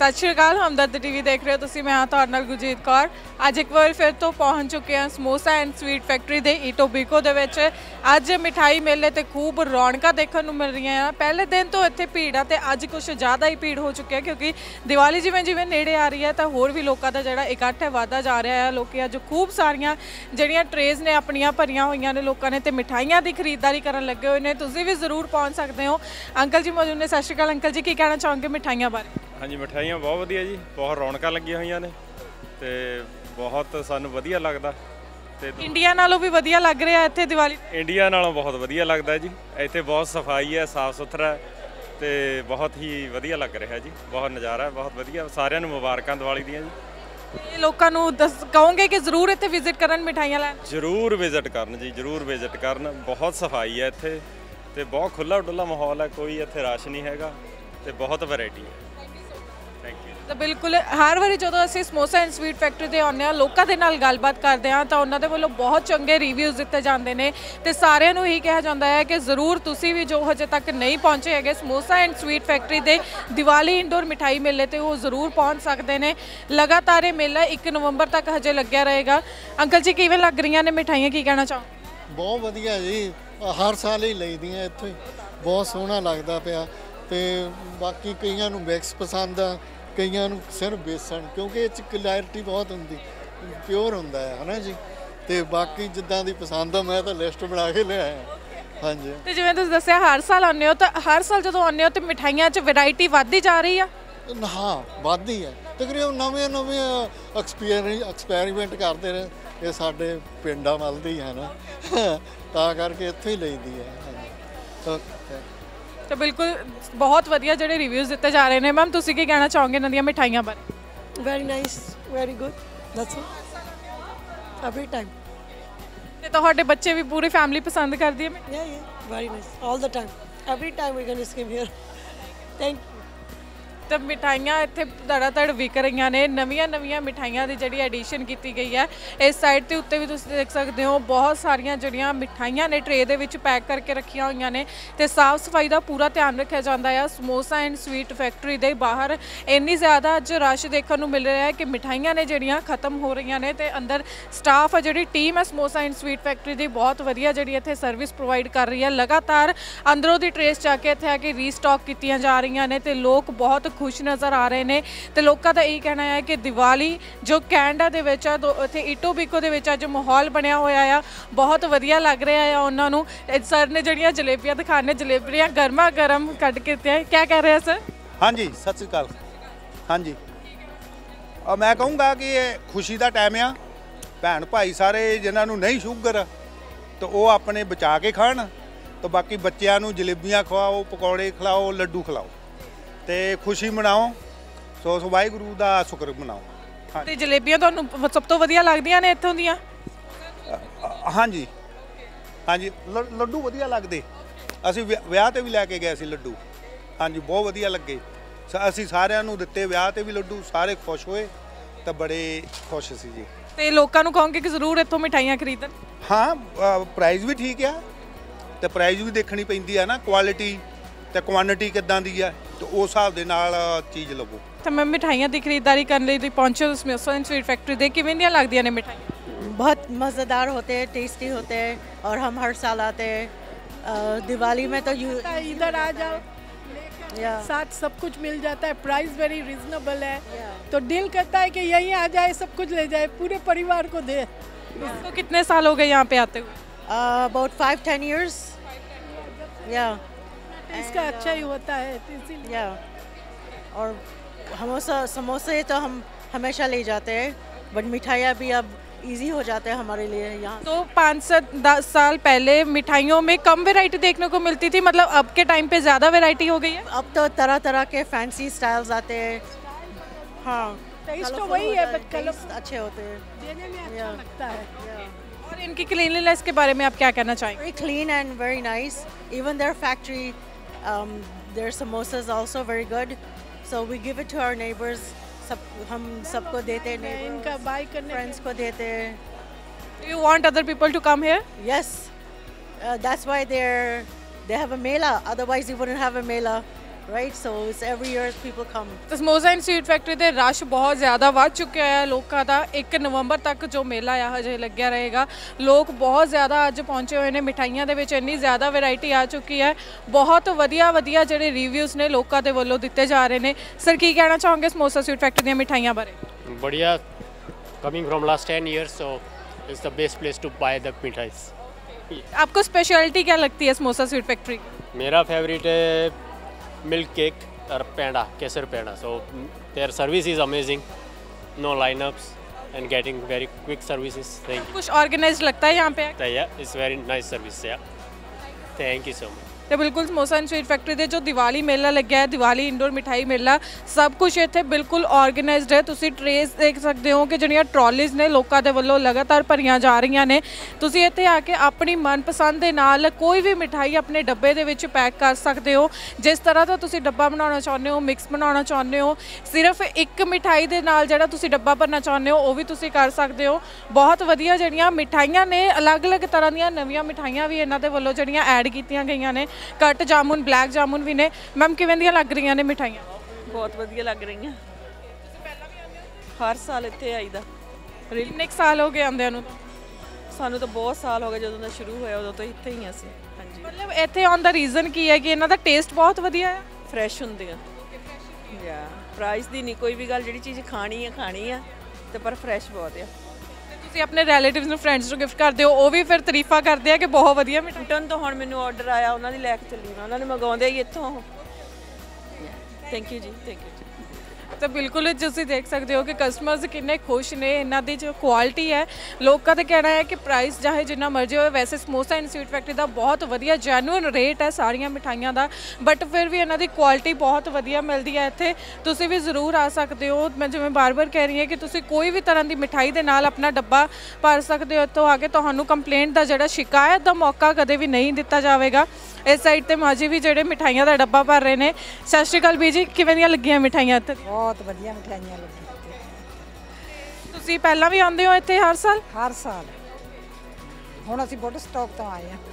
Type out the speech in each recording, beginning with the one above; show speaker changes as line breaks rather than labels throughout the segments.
सत श्री अकाल हमदर्द टीवी देख रहे हो तुसीं मैं हाँ तुहाडे नाल गुरजीत कौर। अज एक बार फिर तो पहुँच चुके हैं समोसा एंड स्वीट फैक्ट्री के ईटोबीको दे विच। अज मिठाई मेले ते खूब रौनकां देखण नूं मिल रही हैं। पहले दिन तो इत्थे भीड़ आ ते अज कुछ ज़्यादा ही भीड़ हो चुकी है क्योंकि दिवाली जिवें जिवें नेड़े आ रही है तो होर भी लोगों का जिहड़ा इकट्ठ है वधदा जा रहा है। लोग अज खूब सारियां जिहड़ियां ट्रेज ने अपनियां भरियां होईयां ने लोगों ने ते मिठाइयां की खरीददारी करन लगे हुए हैं। तुसीं भी जरूर पहुँच सकते हो। अंकल जी मौजूद ने। सत श्री अकाल अंकल जी, की कहना चाहोगे मिठाइयां बारे?
हाँ जी, मिठाइयां बहुत वधिया जी, बहुत रौनकां लगियां होईयां ने ते बहुत सानूं वधिया लगदा ते
इंडिया नालों भी वधिया लग रहा है इत्थे दिवाली?
इंडिया नालों बहुत वधिया लगदा जी। इत्थे बहुत सफाई है, साफ सुथरा है ते बहुत ही वधिया लग रहा जी। बहुत नज़ारा है, बहुत वधिया। सारिਆਂ ਨੂੰ ਮੁਬਾਰਕਾਂ दिवाली ਦੀਆਂ जी।
लोगों ਨੂੰ ਕਹੋਗੇ कि जरूर इत्थे विजिट करन मिठाइयां लैन?
जरूर विजिट करन जी, जरूर विजिट करन। बहुत सफाई है इत्थे ते बहुत खुला डुला माहौल है, कोई इत्थे रश नहीं हैगा ते बहुत वैरायटी है। Thank you.
तो बिल्कुल हर वारी जो असीं समोसा एंड स्वीट फैक्ट्री ते आउने लोगों के नाल गलबात करते हैं तो उन्होंने वालों बहुत चंगे रिव्यूज़ दिते जाते हैं तो सारिਆਂ ਨੂੰ ही कहा जाता है कि जरूर तुसीं भी जो हजे तक नहीं पहुँचे है समोसा एंड स्वीट फैक्ट्री के दिवाली इंडोर मिठाई मेले तो वो जरूर पहुँच सकते हैं। लगातार ये मेला 1 नवंबर तक हजे लग्या रहेगा। अंकल जी किवें लग रही ने मिठाइयां, की कहना चाहो?
बहुत वधिया जी, हर साल ही लईदियां इत्थे, बहुत सोहना लगदा पिया ते बाकी कईयां नूं मिक्स पसंद आ, कईयां नूं सिर्फ बेसन, क्योंकि इह च क्लैरिटी बहुत हुंदी, प्योर हुंदा है ना जी। ते बाकी जिद्दां दी पसंद आ मैं तो लिस्ट बना के ले आया। हाँ जी।
ते जिवें तुसीं दस्सिया हर साल आउने हो तो हर साल जदों आउने हो तो मिठाइयां च वैरायटी वधदी जा रही है?
हाँ वधदी है, तकरीबन नवे नवे एक्सपैरीमेंट करते रहे। ये साडे पिंडां वल दी है ना तां करके इत्थे ही लईदी है। ओके
तो बिल्कुल बहुत वधिया जिहड़े रिव्यूज़ दिते जा रहे हैं। मैम तुसीं की कहना चाहोगे इन्हां दीयां मिठाइयां बारे?
Very nice, very good. That's all. Every time.
ते तुहाडे बच्चे भी पूरी फैमिली पसंद करदी है?
Yeah, very nice. All the time. Every time we're going to come here. Thank you.
तो मिठाइयां इत्थे धड़ाधड़ विक रही ने। नवीं नवीं मिठाइयां की जिहड़ी एडिशन की गई है। इस साइड के उत्ते भी तुसीं देख सकते हो बहुत सारियां जिहड़ियां मिठाइयां ने ट्रे दे विच पैक करके रखियां होईयां ने ते साफ सफाई का पूरा ध्यान रखा जाता है। समोसा एंड स्वीट फैक्ट्री के बाहर इन्नी ज़्यादा अज रश देखने को मिल रहा है कि मिठाइयां ने जिहड़ियां खत्म हो रही ने ते अंदर स्टाफ जिहड़ी टीम है समोसा एंड स्वीट फैक्ट्री की बहुत वधिया जिहड़ी इत्थे सर्विस प्रोवाइड कर रही है। लगातार अंदरों की ट्रेस जाके इत्थे आके रीस्टॉक कीतियां जा रही ने ते लोग बहुत खुश नज़र आ रहे हैं। तो लोगों का यही कहना है कि दिवाली जो कैनेडा दे विच आ इत्थे ईटोबीको दे विच अज माहौल बनया होया आ, बहुत वधिया लग रहा है उन्होंने। सर ने जड़ियाँ जलेबियां दिखाने, जलेबियां गर्मा गर्म कट के दित्तियां, क्या कह रहे हैं सर?
हाँ जी, सत श्री अकाल। हाँ जी, और मैं कहूँगा कि ये खुशी का टाइम आ। भैन भाई सारे जिन्होंने नहीं शुगर तो वो अपने बचा के खाण, तो बाकी बच्चों को जलेबियां खवाओ, पकौड़े खिलाओ, लड्डू खिलाओ ते खुशी मनाओ। सो वाहिगुरू का शुक्र मनाओ। हाँ
ते जलेबियां तुहानूं सब तो वधिया लगदियां ने इत्थों दियां?
हाँ जी, हाँ जी, लड्डू वधिया लगदे। असीं विआह ते भी लैके गए सी लड्डू। हाँ जी, बहुत वधिया लगे। असीं सारिਆਂ ਨੂੰ ਦਿੱਤੇ ਵਿਆਹ ਤੇ ਵੀ ਲੱਡੂ, ਸਾਰੇ खुश होए तो बड़े खुश सी जी।
ਤੇ ਲੋਕਾਂ ਨੂੰ ਕਹੋਗੇ ਕਿ ਜ਼ਰੂਰ ਇੱਥੋਂ ਮਿਠਾਈਆਂ ਖਰੀਦਣ?
हाँ, प्राइज़ भी ठीक है तो प्राइज़ भी देखनी पैंदी है ना, क्वालिटी तो क्वांटिटी किदां दी है तो उस हिसाब दे नाल चीज़ लवो।
तो मैं मिठाइयां की खरीदारी करने लिए पहुंचे समोसा एंड स्वीट फैक्ट्री दे, किवें दियां लगदियां ने मिठाइयां?
बहुत मज़ेदार होते हैं, टेस्टी होते हैं और हम हर साल आते हैं। दिवाली में तो
इधर आ जाओ, साथ सब कुछ मिल जाता है, प्राइस वेरी रीजनेबल है तो दिल करता है कि यहीं आ जाए, सब कुछ ले जाए, पूरे परिवार को दे।
तो कितने साल हो गए यहाँ पे आते हुए?
About 5-10 years. या
इसका अच्छा ही होता है इसीलिए।
या और समोसे तो हम हमेशा ले जाते हैं, बट मिठाइयाँ भी अब इजी हो जाते हैं हमारे लिए यहाँ।
तो 5 से 10 साल पहले मिठाइयों में कम वैरायटी देखने को मिलती थी, मतलब अब के टाइम पे ज़्यादा वैरायटी हो गई है?
अब तो तरह तरह के फैंसी स्टाइल्स आते हैं। हाँ,
टेस्ट तो वही है बट
टेस्ट अच्छे होते हैं,
देने में अच्छा लगता है।
और इनकी क्लीनलीनेस के बारे में आप क्या कहना चाहेंगे?
very clean and very nice. Even their factory, their samosas also very good. So we give it to our neighbors. हम सबको देते हैं,
इनका बाय करने
फ्रेंड्स को देते हैं।
Do you want other people to come here?
Yes, that's why they have a mela. Otherwise, you wouldn't have a mela. right? So it's every year people come.
ਤੇ ਸਮੋਸਾ ਐਂਡ ਸਵੀਟ ਫੈਕਟਰੀ ਦੇ rush ਬਹੁਤ ਜ਼ਿਆਦਾ ਵੱਧ ਚੁੱਕਿਆ ਹੈ ਲੋਕਾਂ ਦਾ। 1 ਨਵੰਬਰ ਤੱਕ ਜੋ ਮੇਲਾ ਆ ਹਜੇ ਲੱਗਿਆ ਰਹੇਗਾ। ਲੋਕ ਬਹੁਤ ਜ਼ਿਆਦਾ ਅੱਜ ਪਹੁੰਚੇ ਹੋਏ ਨੇ। ਮਿਠਾਈਆਂ ਦੇ ਵਿੱਚ ਇੰਨੀ ਜ਼ਿਆਦਾ ਵੈਰਾਈਟੀ ਆ ਚੁੱਕੀ ਹੈ। ਬਹੁਤ ਵਧੀਆ ਵਧੀਆ ਜਿਹੜੇ ਰਿਵਿਊਜ਼ ਨੇ ਲੋਕਾਂ ਦੇ ਵੱਲੋਂ ਦਿੱਤੇ ਜਾ ਰਹੇ ਨੇ। ਸਰ ਕੀ ਕਹਿਣਾ ਚਾਹੋਗੇ ਸਮੋਸਾ ਸਵੀਟ ਫੈਕਟਰੀ ਦੀਆਂ ਮਿਠਾਈਆਂ ਬਾਰੇ?
बढ़िया, coming from last 10 years, so it's the best place to buy the मिठाई।
आपको स्पेशलिटी क्या लगती है समोसा स्वीट फैक्ट्री?
मेरा फेवरेट है मिल्क केक और पेड़ा, केसर peda. So their service is amazing, no lineups and getting very quick services। Thank you।
कुछ ऑर्गेनाइज लगता है यहाँ पे?
Yeah, it's very nice service। Yeah, thank you so much।
ਤੇ ਬਿਲਕੁਲ ਸਮੋਸਾ ਐਂਡ ਸਵੀਟ ਫੈਕਟਰੀ ਦੇ ਜੋ ਦੀਵਾਲੀ ਮੇਲਾ ਲੱਗਿਆ ਹੈ, ਦੀਵਾਲੀ ਇੰਡੋਰ ਮਿਠਾਈ ਮੇਲਾ, ਸਭ ਕੁਝ ਇੱਥੇ ਬਿਲਕੁਲ ਆਰਗੇਨਾਈਜ਼ਡ ਹੈ। ਤੁਸੀਂ ਟਰੇਸ ਦੇਖ ਸਕਦੇ ਹੋ ਕਿ ਜਿਹੜੀਆਂ ਟਰਾਲੀਜ਼ ਨੇ ਲੋਕਾਂ ਦੇ ਵੱਲੋਂ ਲਗਾਤਾਰ ਭਰੀਆਂ ਜਾ ਰਹੀਆਂ ਨੇ। ਤੁਸੀਂ ਇੱਥੇ ਆ ਕੇ ਆਪਣੀ ਮਨਪਸੰਦ ਦੇ ਨਾਲ ਕੋਈ ਵੀ ਮਿਠਾਈ ਆਪਣੇ ਡੱਬੇ ਦੇ ਵਿੱਚ ਪੈਕ ਕਰ ਸਕਦੇ ਹੋ। ਜਿਸ ਤਰ੍ਹਾਂ ਦਾ ਤੁਸੀਂ ਡੱਬਾ ਬਣਾਉਣਾ ਚਾਹੁੰਦੇ ਹੋ, ਮਿਕਸ ਬਣਾਉਣਾ ਚਾਹੁੰਦੇ ਹੋ, ਸਿਰਫ ਇੱਕ ਮਿਠਾਈ ਦੇ ਨਾਲ ਜਿਹੜਾ ਤੁਸੀਂ ਡੱਬਾ ਭਰਨਾ ਚਾਹੁੰਦੇ ਹੋ ਉਹ ਵੀ ਤੁਸੀਂ ਕਰ ਸਕਦੇ ਹੋ। ਬਹੁਤ ਵਧੀਆ ਜਿਹੜੀਆਂ ਮਿਠਾਈਆਂ ਨੇ, ਅਲੱਗ-ਅਲੱਗ ਤਰ੍ਹਾਂ ਦੀਆਂ ਨਵੀਆਂ ਮਿਠਾਈਆਂ ਵੀ ਇਹਨਾਂ ਦੇ ਵੱਲੋਂ ਜਿਹੜੀਆਂ ਐਡ ਕੀਤੀਆਂ ਗਈਆਂ ਨੇ। ਕੱਟ ਜਾਮੁਨ, ਬਲੈਕ ਜਾਮੁਨ ਵੀ ਨੇ। ਮੈਮ ਕਿਵੇਂ ਦੀਆਂ ਲੱਗ ਰਹੀਆਂ ਨੇ ਮਿਠਾਈਆਂ?
ਬਹੁਤ ਵਧੀਆ ਲੱਗ ਰਹੀਆਂ। ਹਰ ਸਾਲ ਇੱਥੇ ਆਈਦਾ।
ਕਿੰਨੇ ਕੁ ਸਾਲ ਹੋ ਗਏ ਆਉਂਦਿਆਂ ਨੂੰ?
ਸਾਨੂੰ ਤਾਂ ਬਹੁਤ ਸਾਲ ਹੋ ਗਏ, ਜਦੋਂ ਦਾ ਸ਼ੁਰੂ ਹੋਇਆ ਉਦੋਂ ਤੋਂ ਇੱਥੇ ਹੀ ਅਸੀਂ। ਹਾਂਜੀ,
ਮਤਲਬ ਇੱਥੇ ਆਉਣ ਦਾ ਰੀਜ਼ਨ ਕੀ ਹੈ? ਕਿ ਇਹਨਾਂ ਦਾ ਟੇਸਟ ਬਹੁਤ ਵਧੀਆ ਹੈ,
ਫਰੈਸ਼ ਹੁੰਦੇ ਆ। ਯਾ ਪ੍ਰਾਈਸ ਦੀ ਨਹੀਂ ਕੋਈ ਵੀ ਗੱਲ, ਜਿਹੜੀ ਚੀਜ਼ ਖਾਣੀ ਆ ਤੇ ਪਰ ਫਰੈਸ਼ ਬਹੁਤ ਆ।
ਤੁਸੀਂ ਆਪਣੇ ਰਿਲੇਟਿਵਸ ਨੂੰ, ਫਰੈਂਡਸ ਨੂੰ ਗਿਫਟ ਕਰਦੇ ਹੋ, ਉਹ ਵੀ ਫਿਰ ਤਾਰੀਫਾਂ ਕਰਦੇ ਆ ਕਿ ਬਹੁਤ ਵਧੀਆ ਮਿਠਾਈ।
ਰਿਟਰਨ ਤੋਂ ਹੁਣ ਮੈਨੂੰ ਆਰਡਰ ਆਇਆ, ਉਹਨਾਂ ਦੀ ਲੈ ਕੇ ਚੱਲੀ ਮੈਂ, ਉਹਨਾਂ ਨੇ ਮੰਗਾਉਂਦੇ ਹੀ ਇੱਥੋਂ। ਥੈਂਕ ਯੂ ਜੀ, ਥੈਂਕ ਯੂ ਜੀ।
ਤਾਂ ਬਿਲਕੁਲ ਤੁਸੀਂ ਦੇਖ ਸਕਦੇ ਹੋ ਕਿ ਕਸਟਮਰਸ ਕਿੰਨੇ ਖੁਸ਼ ਨੇ। ਇਹਨਾਂ ਦੀ ਜੋ ਕੁਆਲਿਟੀ ਹੈ, ਲੋਕਾਂ ਦਾ ਕਹਿਣਾ ਹੈ ਕਿ ਪ੍ਰਾਈਸ ਚਾਹੇ ਜਿੰਨਾ ਮਰਜ਼ੀ ਹੋਵੇ, ਵੈਸੇ ਸਮੋਸਾ ਐਂਡ ਸਵੀਟ ਫੈਕਟਰੀ ਦਾ ਬਹੁਤ ਵਧੀਆ ਜੈਨੂਇਨ ਰੇਟ ਹੈ ਸਾਰੀਆਂ ਮਿਠਾਈਆਂ ਦਾ, ਬਟ ਫਿਰ ਵੀ ਇਹਨਾਂ ਦੀ ਕੁਆਲਿਟੀ ਬਹੁਤ ਵਧੀਆ ਮਿਲਦੀ ਹੈ ਇੱਥੇ। ਤੁਸੀਂ ਵੀ ਜ਼ਰੂਰ ਆ ਸਕਦੇ ਹੋ। ਮੈਂ ਜਿਵੇਂ ਬਾਰ-ਬਾਰ ਕਹਿ ਰਹੀ ਹਾਂ ਕਿ ਤੁਸੀਂ ਕੋਈ ਵੀ ਤਰ੍ਹਾਂ ਦੀ ਮਿਠਾਈ ਦੇ ਨਾਲ ਆਪਣਾ ਡੱਬਾ ਭਰ ਸਕਦੇ ਹੋ ਇੱਥੋਂ ਆ ਕੇ। ਤੁਹਾਨੂੰ ਕੰਪਲੇਂਟ ਦਾ ਜਿਹੜਾ ਸ਼ਿਕਾਇਤ ਦਾ ਮੌਕਾ ਕਦੇ ਵੀ ਨਹੀਂ ਦਿੱਤਾ ਜਾਵੇਗਾ। ਇਸ ਸਾਈਡ ਤੇ ਮਾਜੀ ਵੀ ਜਿਹੜੇ ਮਿਠਾਈਆਂ ਦਾ ਡੱਬਾ ਭਰ ਰਹੇ ਨੇ। ਸਤਿ ਸ਼੍ਰੀ ਅਕਾਲ ਬੀਜੀ, ਕਿਵੇਂ ਦੀਆਂ ਲੱਗੀਆਂ ਮਿਠਾਈਆਂ ਇੱਥੇ?
ਬਹੁਤ ਵਧੀਆ ਮਿਠਾਈਆਂ ਲੱਗੀਆਂ।
ਤੁਸੀਂ ਪਹਿਲਾਂ ਵੀ ਆਉਂਦੇ ਹੋ ਇੱਥੇ ਹਰ ਸਾਲ?
ਹਰ ਸਾਲ। ਹੁਣ ਅਸੀਂ ਬੋਟ ਸਟਾਕ ਤੋਂ ਆਏ ਹਾਂ।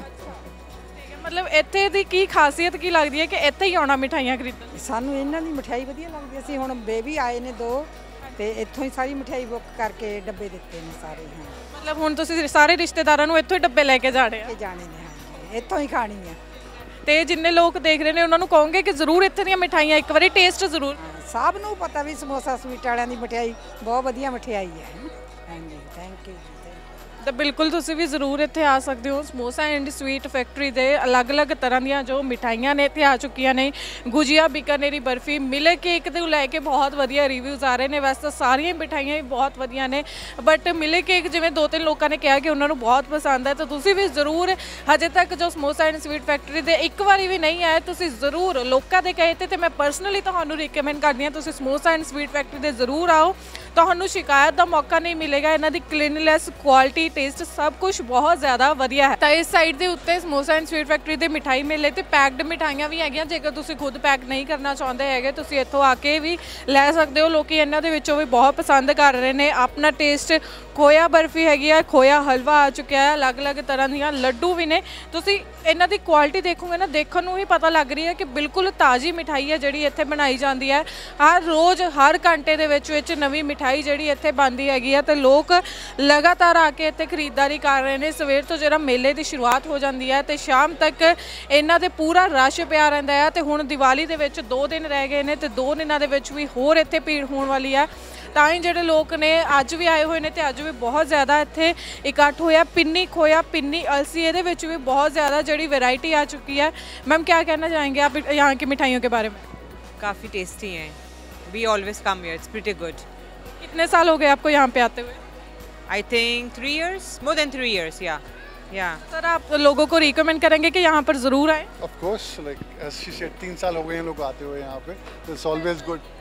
ਮਤਲਬ ਇੱਥੇ ਦੀ ਕੀ ਖਾਸੀਅਤ ਕੀ ਲੱਗਦੀ ਹੈ ਕਿ ਇੱਥੇ ਹੀ ਆਉਣਾ ਮਿਠਾਈਆਂ ਖਰੀਦਣ?
ਸਾਨੂੰ ਇਹਨਾਂ ਦੀ ਮਿਠਾਈ ਵਧੀਆ ਲੱਗਦੀ। ਅਸੀਂ ਹੁਣ ਬੇਬੀ ਆਏ ਨੇ 2 ਤੇ ਇੱਥੋਂ ਹੀ ਸਾਰੀ ਮਿਠਾਈ ਬੁੱਕ ਕਰਕੇ ਡੱਬੇ ਦਿੱਤੇ ਨੇ ਸਾਰੇ। ਹਾਂ,
ਮਤਲਬ ਹੁਣ ਤੁਸੀਂ ਸਾਰੇ ਰਿਸ਼ਤੇਦਾਰਾਂ ਨੂੰ ਇੱਥੋਂ ਹੀ ਡੱਬੇ ਲੈ ਕੇ ਜਾਣੇ ਆ?
ਜਾਣੇ ਨੇ, ਹਾਂਜੀ, ਇੱਥੋਂ ਹੀ ਖਾਣੀ ਆ।
ਤੇ ਜਿੰਨੇ ਲੋਕ ਦੇਖ ਰਹੇ ਨੇ ਉਹਨਾਂ ਨੂੰ ਕਹੋਗੇ ਕਿ ਜ਼ਰੂਰ ਇੱਥੇ ਦੀਆਂ ਮਿਠਾਈਆਂ ਇੱਕ ਵਾਰੀ ਟੇਸਟ ਜ਼ਰੂਰ।
ਸਭ ਨੂੰ ਪਤਾ ਵੀ ਸਮੋਸਾ ਸਵੀਟ ਵਾਲਿਆਂ ਦੀ ਮਠਿਆਈ ਬਹੁਤ ਵਧੀਆ ਮਠਿਆਈ ਹੈ। ਹਾਂਜੀ, ਥੈਂਕ ਯੂ ਜੀ।
ਤਾਂ ਬਿਲਕੁਲ ਤੁਸੀਂ ਵੀ ਜ਼ਰੂਰ ਇੱਥੇ ਆ ਸਕਦੇ ਹੋ। ਸਮੋਸਾ ਐਂਡ ਸਵੀਟ ਫੈਕਟਰੀ ਦੇ ਅਲੱਗ-ਅਲੱਗ ਤਰ੍ਹਾਂ ਦੀਆਂ ਜੋ ਮਿਠਾਈਆਂ ਨੇ ਇੱਥੇ ਆ ਚੁੱਕੀਆਂ ਨੇ। ਗੁਜੀਆ, ਬੀਕਾਨੇਰੀ ਬਰਫੀ, ਮਿਲਕ ਕੇਕ ਤੋਂ ਲੈ ਕੇ ਬਹੁਤ ਵਧੀਆ ਰਿਵਿਊਜ਼ ਆ ਰਹੇ ਨੇ। ਵੈਸੇ ਤਾਂ ਸਾਰੀਆਂ ਮਿਠਾਈਆਂ ਹੀ ਬਹੁਤ ਵਧੀਆ ਨੇ, ਬਟ ਮਿਲਕ ਕੇਕ ਜਿਵੇਂ 2-3 ਲੋਕਾਂ ਨੇ ਕਿਹਾ ਕਿ ਉਹਨਾਂ ਨੂੰ ਬਹੁਤ ਪਸੰਦ ਹੈ। ਤਾਂ ਤੁਸੀਂ ਵੀ ਜ਼ਰੂਰ, ਹਜੇ ਤੱਕ ਜੋ ਸਮੋਸਾ ਐਂਡ ਸਵੀਟ ਫੈਕਟਰੀ ਦੇ ਇੱਕ ਵਾਰੀ ਵੀ ਨਹੀਂ ਆਏ, ਤੁਸੀਂ ਜ਼ਰੂਰ ਲੋਕਾਂ ਦੇ ਕਹੇ ਤੇ ਮੈਂ ਪਰਸਨਲੀ ਤੁਹਾਨੂੰ ਰਿਕਮੈਂਡ ਕਰਦੀ ਹਾਂ ਤੁਸੀਂ ਸਮੋਸਾ ਐਂਡ ਸਵੀਟ ਫੈਕਟਰੀ ਦੇ ਜ਼ਰੂਰ ਆਓ। ਤੁਹਾਨੂੰ ਸ਼ਿਕਾਇਤ ਦਾ ਮੌਕਾ ਨਹੀਂ ਮਿਲੇਗਾ। ਇਹਨਾਂ ਦੀ ਕਲੀਨਲੀਨੈਸ, ਕੁਆਲਿਟੀ, ਟੇਸਟ ਸਭ ਕੁਝ ਬਹੁਤ ਜ਼ਿਆਦਾ ਵਧੀਆ ਹੈ। ਤਾਂ ਇਸ ਸਾਈਡ ਦੇ ਉੱਤੇ ਸਮੋਸਾ ਐਂਡ ਸਵੀਟ ਫੈਕਟਰੀ ਦੇ ਮਿਠਾਈ ਮੇਲੇ ਤੇ ਪੈਕਡ ਮਿਠਾਈਆਂ ਵੀ ਹੈਗੀਆਂ। ਜੇਕਰ ਤੁਸੀਂ ਖੁਦ ਪੈਕ ਨਹੀਂ ਕਰਨਾ ਚਾਹੁੰਦੇ ਹੈਗੇ, ਤੁਸੀਂ ਇੱਥੋਂ ਆ ਕੇ ਵੀ ਲੈ ਸਕਦੇ ਹੋ। ਲੋਕੀ ਇਹਨਾਂ ਦੇ ਵਿੱਚੋਂ ਵੀ ਬਹੁਤ ਪਸੰਦ ਕਰ ਰਹੇ ਨੇ ਆਪਣਾ ਟੇਸਟ। ਖੋਇਆ ਬਰਫੀ ਹੈਗੀ ਹੈ, ਖੋਇਆ ਹਲਵਾ ਆ ਚੁੱਕਿਆ ਹੈ, ਅਲੱਗ-ਅਲੱਗ ਤਰ੍ਹਾਂ ਦੀਆਂ ਲੱਡੂ ਵੀ ਨੇ। ਤੁਸੀਂ ਇਹਨਾਂ ਦੀ ਕੁਆਲਿਟੀ ਦੇਖੋਗੇ ਨਾ, ਦੇਖਣ ਨੂੰ ਹੀ ਪਤਾ ਲੱਗ ਰਹੀ ਹੈ ਕਿ ਬਿਲਕੁਲ ਤਾਜ਼ੀ ਮਿਠਾਈ ਹੈ ਜਿਹੜੀ ਇੱਥੇ ਬਣਾਈ ਜਾਂਦੀ ਹੈ। ਹਰ ਰੋਜ਼, ਹਰ ਘੰਟੇ ਦੇ ਵਿੱਚ ਨਵੀਂ ਮਿਠਾਈ ਜਿਹੜੀ ਇੱਥੇ ਬਣਦੀ ਹੈਗੀ ਹੈ ਤੇ ਲੋਕ ਲਗਾਤਾਰ ਆ ਕੇ ਇੱਥੇ ਖਰੀਦਦਾਰੀ ਕਰ ਰਹੇ ਨੇ। ਸਵੇਰ ਤੋਂ ਜਿਹੜਾ ਮੇਲੇ ਦੀ ਸ਼ੁਰੂਆਤ ਹੋ ਜਾਂਦੀ ਹੈ ਤੇ ਸ਼ਾਮ ਤੱਕ ਇਹਨਾਂ ਦੇ ਪੂਰਾ ਰਸ਼ ਪਿਆ ਰਹਿੰਦਾ ਹੈ। ਤੇ ਹੁਣ ਦੀਵਾਲੀ ਦੇ ਵਿੱਚ 2 ਦਿਨ ਰਹਿ ਗਏ ਨੇ ਤੇ 2 ਦਿਨਾਂ ਦੇ ਵਿੱਚ ਵੀ ਹੋਰ ਇੱਥੇ ਭੀੜ ਹੋਣ ਵਾਲੀ ਹੈ। ਤਾਂ ਹੀ ਜਿਹੜੇ ਲੋਕ ਨੇ ਅੱਜ ਵੀ ਆਏ ਹੋਏ ਨੇ ਤੇ ਅੱਜ ਵੀ ਬਹੁਤ ਜ਼ਿਆਦਾ ਇੱਥੇ ਇਕੱਠ ਹੋਇਆ। ਪਿੰਨੀ ਖੋਇਆ, ਪਿੰਨੀ अलसी, ਇਹਦੇ ਵਿੱਚ ਵੀ ਬਹੁਤ ਜ਼ਿਆਦਾ ਜਿਹੜੀ वैरायटी आ चुकी है। मैम क्या कहना चाहेंगे आप यहाँ की मिठाइयों के बारे में?
काफ़ी टेस्टी हैं। We always come here, it's pretty good.
कितने साल हो गए आपको यहाँ पे आते हुए?
I think 3 years, more than 3 years, या।
सर आप लोगों को रिकमेंड करेंगे कि यहाँ पर ज़रूर आए?
Of course, like as she said 3 साल हो गए हैं लोग आते हुए यहाँ पे, तो इट्स ऑलवेज गुड।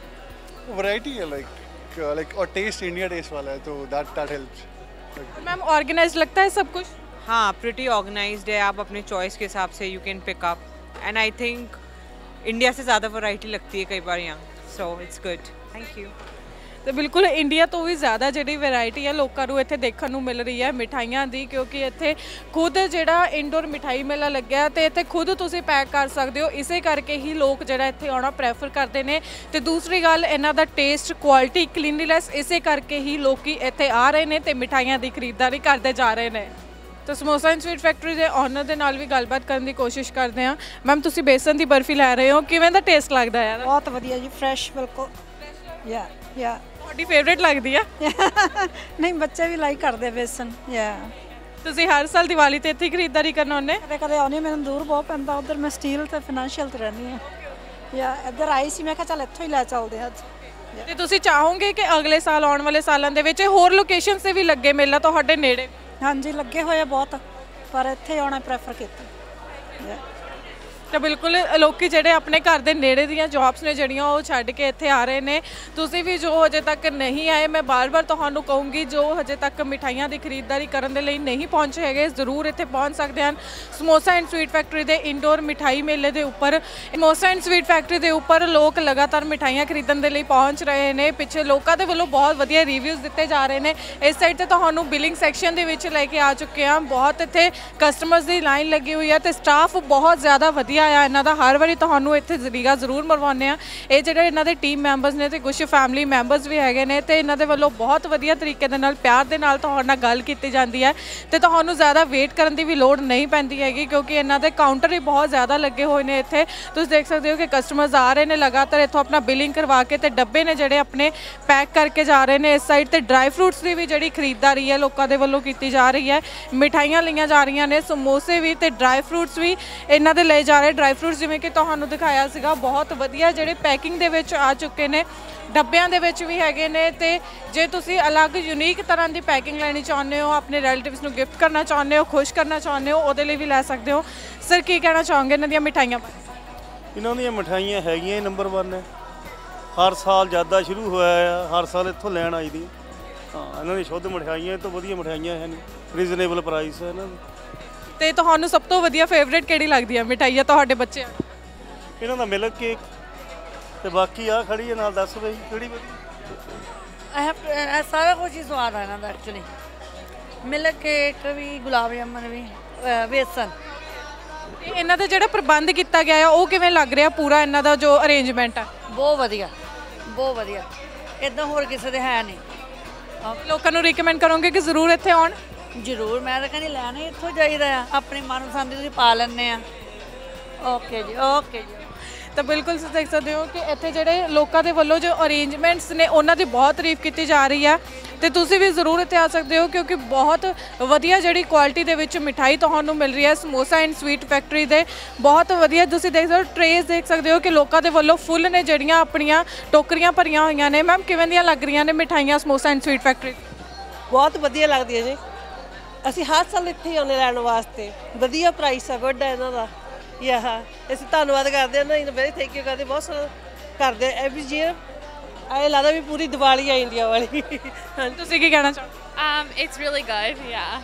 वैरायटी है लाइक और टेस्ट इंडिया टेस्ट वाला है, तो दैट हेल्प्स।
मैम ऑर्गेनाइज लगता है सब कुछ?
हाँ, प्रिटी ऑर्गेनाइज्ड है। आप अपने चॉइस के हिसाब से you can pick up, and I think India से ज़्यादा वैरायटी लगती है कई बार यहाँ, so it's good. Thank you.
ਤੇ ਬਿਲਕੁਲ ਇੰਡੀਆ ਤੋਂ ਵੀ ਜ਼ਿਆਦਾ ਜਿਹੜੀ ਵੈਰਾਈਟੀ ਹੈ ਲੋਕਾਂ ਨੂੰ ਇੱਥੇ ਦੇਖਣ ਨੂੰ ਮਿਲ ਰਹੀ ਹੈ ਮਿਠਾਈਆਂ ਦੀ, ਕਿਉਂਕਿ ਇੱਥੇ ਖੁਦ ਜਿਹੜਾ ਇੰਡੋਰ ਮਿਠਾਈ ਮੇਲਾ ਲੱਗਿਆ ਤੇ ਇੱਥੇ ਖੁਦ ਤੁਸੀਂ ਪੈਕ ਕਰ ਸਕਦੇ ਹੋ। ਇਸੇ ਕਰਕੇ ਹੀ ਲੋਕ ਜਿਹੜਾ ਇੱਥੇ ਆਉਣਾ ਪ੍ਰੈਫਰ ਕਰਦੇ ਨੇ। ਤੇ ਦੂਸਰੀ ਗੱਲ ਇਹਨਾਂ ਦਾ ਟੇਸਟ, ਕੁਆਲਿਟੀ, ਕਲੀਨਲੀਨੈਸ, ਇਸੇ ਕਰਕੇ ਹੀ ਲੋਕੀ ਇੱਥੇ ਆ ਰਹੇ ਨੇ ਤੇ ਮਿਠਾਈਆਂ ਦੀ ਖਰੀਦਦਾਰੀ ਕਰਦੇ ਜਾ ਰਹੇ ਨੇ। ਤਾਂ ਸਮੋਸਾ ਐਂਡ ਸਵੀਟ ਫੈਕਟਰੀ ਦੇ ਓਨਰ ਦੇ ਨਾਲ ਵੀ ਗੱਲਬਾਤ ਕਰਨ ਦੀ ਕੋਸ਼ਿਸ਼ ਕਰਦੇ ਹਾਂ। ਮੈਮ ਤੁਸੀਂ ਬੇਸਨ ਦੀ ਬਰਫੀ ਲੈ ਰਹੇ ਹੋ, ਕਿਵੇਂ ਦਾ ਟੇਸਟ ਲੱਗਦਾ ਹੈ?
ਬਹੁਤ ਵਧੀਆ ਜੀ, ਫਰੈਸ਼ ਬਿਲਕੁਲ। ਯਾ
ਤੁਹਾਡੀ ਫੇਵਰੇਟ ਲੱਗਦੀ ਆ?
ਨਹੀਂ, ਬੱਚੇ ਵੀ ਲਾਈਕ ਕਰਦੇ ਬੇਸਨ। ਯਾ
ਤੁਸੀਂ ਹਰ ਸਾਲ ਦੀਵਾਲੀ ਤੇ ਇੱਥੇ ਖਰੀਦਦਾਰੀ ਕਰਨ ਆਉਂਦੇ?
ਕਦੇ ਕਦੇ ਆਉਂਦੀ, ਮੈਨੂੰ ਦੂਰ ਬਹੁਤ ਪੈਂਦਾ, ਉਧਰ ਮੈਂ ਸਟੀਲ ਤੇ ਫਾਈਨੈਂਸ਼ੀਅਲ ਤੇ ਰਹਿੰਦੀ ਹਾਂ। ਯਾ ਇੱਧਰ ਆਈ ਸੀ, ਮੈਂ ਕਿਹਾ ਚੱਲ ਇੱਥੋਂ ਹੀ ਲੈ ਚੱਲਦੇ ਹਾਂ ਅੱਜ।
ਤੇ ਤੁਸੀਂ ਚਾਹੋਗੇ ਕਿ ਅਗਲੇ ਸਾਲ, ਆਉਣ ਵਾਲੇ ਸਾਲਾਂ ਦੇ ਵਿੱਚ ਹੋਰ ਲੋਕੇਸ਼ਨ ਤੇ ਵੀ ਲੱਗੇ ਮੇਲਾ ਤੁਹਾਡੇ ਨੇੜੇ?
ਹਾਂਜੀ, ਲੱਗੇ ਹੋਏ ਆ ਬਹੁਤ, ਪਰ ਇੱਥੇ ਆਉਣਾ ਪ੍ਰੈਫਰ ਕੀਤਾ।
ਤਾਂ ਬਿਲਕੁਲ ਲੋਕੀ ਜਿਹੜੇ ਆਪਣੇ ਘਰ ਦੇ ਨੇੜੇ ਦੀਆਂ ਜੌਬਸ ਨੇ ਜਿਹੜੀਆਂ ਉਹ ਛੱਡ ਕੇ ਇੱਥੇ ਆ ਰਹੇ ਨੇ। ਤੁਸੀਂ ਵੀ ਜੋ ਹਜੇ ਤੱਕ ਨਹੀਂ ਆਏ, ਮੈਂ ਬਾਰ-ਬਾਰ ਤੁਹਾਨੂੰ ਕਹੂੰਗੀ, ਜੋ ਹਜੇ ਤੱਕ ਮਿਠਾਈਆਂ ਦੀ ਖਰੀਦਦਾਰੀ ਕਰਨ ਦੇ ਲਈ ਨਹੀਂ ਪਹੁੰਚੇ ਹੈਗੇ, ਜ਼ਰੂਰ ਇੱਥੇ ਪਹੁੰਚ ਸਕਦੇ ਹਨ। ਸਮੋਸਾ ਐਂਡ ਸਵੀਟ ਫੈਕਟਰੀ ਦੇ ਇੰਡੋਰ ਮਿਠਾਈ ਮੇਲੇ ਦੇ ਉੱਪਰ, ਸਮੋਸਾ ਐਂਡ ਸਵੀਟ ਫੈਕਟਰੀ ਦੇ ਉੱਪਰ ਲੋਕ ਲਗਾਤਾਰ ਮਿਠਾਈਆਂ ਖਰੀਦਣ ਦੇ ਲਈ ਪਹੁੰਚ ਰਹੇ ਨੇ। ਪਿੱਛੇ ਲੋਕਾਂ ਦੇ ਵੱਲੋਂ ਬਹੁਤ ਵਧੀਆ ਰਿਵਿਊਜ਼ ਦਿੱਤੇ ਜਾ ਰਹੇ ਨੇ। ਇਸ ਸਾਈਡ ਤੇ ਤੁਹਾਨੂੰ ਬਿਲਿੰਗ ਸੈਕਸ਼ਨ ਦੇ ਵਿੱਚ ਲੈ ਕੇ ਆ ਚੁੱਕੇ ਹਾਂ। ਬਹੁਤ ਇੱਥੇ ਕਸਟਮਰਸ ਦੀ ਲਾਈਨ ਲੱਗੀ ਹੋਈ ਹੈ ਤੇ ਸਟਾਫ ਬਹੁਤ ਜ਼ਿਆਦਾ ਵਧੀਆ ਆ ਇਹਨਾਂ ਦਾ। ਹਰ ਵਾਰੀ ਤੁਹਾਨੂੰ ਇੱਥੇ ਜ਼ਰੀਗਾ ਜ਼ਰੂਰ ਮਰਵਾਉਂਦੇ ਆ। ਇਹ ਜਿਹੜੇ ਇਹਨਾਂ ਦੇ ਟੀਮ ਮੈਂਬਰਸ ਨੇ ਤੇ ਕੁਝ ਫੈਮਿਲੀ ਮੈਂਬਰਸ ਵੀ ਹੈਗੇ ਨੇ ਤੇ ਇਹਨਾਂ ਦੇ ਵੱਲੋਂ ਬਹੁਤ ਵਧੀਆ ਤਰੀਕੇ ਦੇ ਨਾਲ, ਪਿਆਰ ਦੇ ਨਾਲ ਤੁਹਾਡੇ ਨਾਲ ਗੱਲ ਕੀਤੀ ਜਾਂਦੀ ਹੈ ਤੇ ਤੁਹਾਨੂੰ ਜ਼ਿਆਦਾ ਵੇਟ ਕਰਨ ਦੀ ਵੀ ਲੋੜ ਨਹੀਂ ਪੈਂਦੀ ਹੈਗੀ, ਕਿਉਂਕਿ ਇਹਨਾਂ ਦੇ ਕਾਊਂਟਰ ਵੀ ਬਹੁਤ ਜ਼ਿਆਦਾ ਲੱਗੇ ਹੋਏ ਨੇ ਇੱਥੇ। ਤੁਸੀਂ ਦੇਖ ਸਕਦੇ ਹੋ ਕਿ ਕਸਟਮਰਸ ਆ ਰਹੇ ਨੇ ਲਗਾਤਾਰ ਇੱਥੋਂ ਆਪਣਾ ਬਿਲਿੰਗ ਕਰਵਾ ਕੇ ਤੇ ਡੱਬੇ ਨੇ ਜਿਹੜੇ ਆਪਣੇ ਪੈਕ ਕਰਕੇ ਜਾ ਰਹੇ ਨੇ। ਇਸ ਸਾਈਡ ਤੇ ਡਰਾਈ ਫਰੂਟਸ ਦੀ ਵੀ ਜਿਹੜੀ ਖਰੀਦਦਾਰੀ ਹੈ ਲੋਕਾਂ ਦੇ ਵੱਲੋਂ ਕੀਤੀ ਜਾ ਰਹੀ ਹੈ। ਮਿਠਾਈਆਂ ਲਈਆਂ ਜਾ ਰਹੀਆਂ ਨੇ, ਸਮੋਸੇ ਵੀ ਤੇ ਡਰਾਈ ਫਰੂਟਸ ਵੀ ਇਹਨਾਂ ਦੇ ਲਏ ਜਾ ਰਹੇ। ਡਰਾਈ ਫਰੂਟਸ ਜਿਵੇਂ ਕਿ ਤੁਹਾਨੂੰ ਦਿਖਾਇਆ ਸੀਗਾ, ਬਹੁਤ ਵਧੀਆ ਜਿਹੜੇ ਪੈਕਿੰਗ ਦੇ ਵਿੱਚ ਆ ਚੁੱਕੇ ਨੇ, ਡੱਬਿਆਂ ਦੇ ਵਿੱਚ ਵੀ ਹੈਗੇ ਨੇ। ਤੇ ਜੇ ਤੁਸੀਂ ਅਲੱਗ ਯੂਨੀਕ ਤਰ੍ਹਾਂ ਦੀ ਪੈਕਿੰਗ ਲੈਣੀ ਚਾਹੁੰਦੇ ਹੋ, ਆਪਣੇ ਰਿਲੇਟਿਵਸ ਨੂੰ ਗਿਫਟ ਕਰਨਾ ਚਾਹੁੰਦੇ ਹੋ, ਖੁਸ਼ ਕਰਨਾ ਚਾਹੁੰਦੇ ਹੋ, ਉਹਦੇ ਲਈ ਵੀ ਲੈ ਸਕਦੇ ਹੋ। ਸਰ ਕੀ ਕਹਿਣਾ ਚਾਹੋਗੇ ਇਹਨਾਂ ਦੀਆਂ ਮਿਠਾਈਆਂ ਬਾਰੇ?
ਇਹਨਾਂ ਦੀਆਂ ਮਿਠਾਈਆਂ ਹੈਗੀਆਂ ਨੰਬਰ 1 ਨੇ। ਹਰ ਸਾਲ ਜ਼ਿਆਦਾ ਸ਼ੁਰੂ ਹੋਇਆ ਆ, ਹਰ ਸਾਲ ਇੱਥੋਂ ਲੈਣ ਆਈ ਦੀ। ਹਾਂ, ਇਹਨਾਂ ਦੀ ਸ਼ੁੱਧ ਮਿਠਾਈਆਂ ਤੋਂ ਵਧੀਆ ਮਿਠਾਈਆਂ ਹੈ ਨਹੀਂ, ਰੀਜ਼ਨੇਬਲ ਪ੍ਰਾਈਸ ਹੈ ਇਹਨਾਂ ਦੀ।
ਤੇ ਤੁਹਾਨੂੰ ਸਭ ਤੋਂ ਵਧੀਆ ਫੇਵਰੇਟ ਕਿਹੜੀ ਲੱਗਦੀ ਹੈ ਮਿਠਾਈਆਂ ਤੁਹਾਡੇ ਬੱਚਿਆਂ?
ਇਹਨਾਂ ਦਾ ਮਿਲਕ ਕੇਕ ਤੇ ਬਾਕੀ ਆ ਖੜੀ ਹੈ ਨਾਲ, ਦੱਸ ਬਈ ਕਿਹੜੀ ਵਧੀਆ?
ਸਾਰਾ ਕੁਝ ਹੀ ਸਵਾਦ ਆ ਇਹਨਾਂ ਦਾ ਐਕਚੁਅਲੀ। ਮਿਲਕ ਕੇਕ ਵੀ, ਗੁਲਾਬ ਜਾਮਨ ਵੀ, ਵੇਸਨ।
ਇਹਨਾਂ ਦਾ ਜਿਹੜਾ ਪ੍ਰਬੰਧ ਕੀਤਾ ਗਿਆ ਹੈ ਉਹ ਕਿਵੇਂ ਲੱਗ ਰਿਹਾ ਪੂਰਾ, ਇਹਨਾਂ ਦਾ ਜੋ ਅਰੇਂਜਮੈਂਟ ਹੈ?
ਬਹੁਤ ਵਧੀਆ, ਬਹੁਤ ਵਧੀਆ। ਇਦਾਂ ਹੋਰ ਕਿਸੇ ਦੇ ਹੈ ਨਹੀਂ।
ਲੋਕਾਂ ਨੂੰ ਰਿਕਮੈਂਡ ਕਰੋਗੇ ਕਿ ਜ਼ਰੂਰ ਇੱਥੇ ਆਉਣ?
ਜ਼ਰੂਰ, ਮੈਂ ਤਾਂ ਕਹਿੰਦੀ ਲੈਣਾ ਇੱਥੋਂ ਚਾਹੀਦਾ ਆ, ਆਪਣੀ ਮਨਪਸੰਦ ਦੀ ਤੁਸੀਂ ਪਾ ਲੈਂਦੇ ਆ। ਓਕੇ ਜੀ, ਓਕੇ ਜੀ।
ਤਾਂ ਬਿਲਕੁਲ ਤੁਸੀਂ ਦੇਖ ਸਕਦੇ ਹੋ ਕਿ ਇੱਥੇ ਜਿਹੜੇ ਲੋਕਾਂ ਦੇ ਵੱਲੋਂ ਜੋ ਅਰੇਂਜਮੈਂਟਸ ਨੇ ਉਹਨਾਂ ਦੀ ਬਹੁਤ ਤਾਰੀਫ ਕੀਤੀ ਜਾ ਰਹੀ ਹੈ ਤੇ ਤੁਸੀਂ ਵੀ ਜ਼ਰੂਰ ਇੱਥੇ ਆ ਸਕਦੇ ਹੋ, ਕਿਉਂਕਿ ਬਹੁਤ ਵਧੀਆ ਜਿਹੜੀ ਕੁਆਲਿਟੀ ਦੇ ਵਿੱਚ ਮਿਠਾਈ ਤੁਹਾਨੂੰ ਮਿਲ ਰਹੀ ਹੈ ਸਮੋਸਾ ਐਂਡ ਸਵੀਟ ਫੈਕਟਰੀ ਦੇ। ਬਹੁਤ ਵਧੀਆ ਤੁਸੀਂ ਦੇਖ ਸਕਦੇ ਹੋ, ਟਰੇਜ਼ ਦੇਖ ਸਕਦੇ ਹੋ ਕਿ ਲੋਕਾਂ ਦੇ ਵੱਲੋਂ ਫੁੱਲ ਨੇ ਜਿਹੜੀਆਂ ਆਪਣੀਆਂ ਟੋਕਰੀਆਂ ਭਰੀਆਂ ਹੋਈਆਂ ਨੇ। ਮੈਮ ਕਿਵੇਂ ਦੀਆਂ ਲੱਗ ਰਹੀਆਂ ਨੇ ਮਿਠਾਈਆਂ ਸਮੋਸਾ ਐਂਡ ਸਵੀਟ ਫੈਕਟਰੀ?
ਬਹੁਤ ਵਧੀਆ ਲੱਗਦੀ ਹੈ ਜੀ, ਅਸੀਂ ਹਰ ਸਾਲ ਇੱਥੇ ਹੀ ਆਉਂਦੇ ਲੈਣ ਵਾਸਤੇ। ਵਧੀਆ ਪ੍ਰਾਈਸ ਆ, ਗੁੱਡ ਹੈ ਇਹਨਾਂ ਦਾ। ਅਸੀਂ ਧੰਨਵਾਦ ਕਰਦੇ ਹਾਂ ਨਾ, ਵੈਰੀ ਥੈਂਕ ਯੂ ਕਰਦੇ, ਬਹੁਤ ਸਾਰਾ ਕਰਦੇ ਐਵਰੀ ਈਅਰ। ਇਹ ਲੱਗਦਾ ਵੀ ਪੂਰੀ ਦੀਵਾਲੀ ਆ ਇੰਡੀਆ ਵਾਲੀ।
ਤੁਸੀਂ ਕੀ ਕਹਿਣਾ ਚਾਹੋ?
It's really good,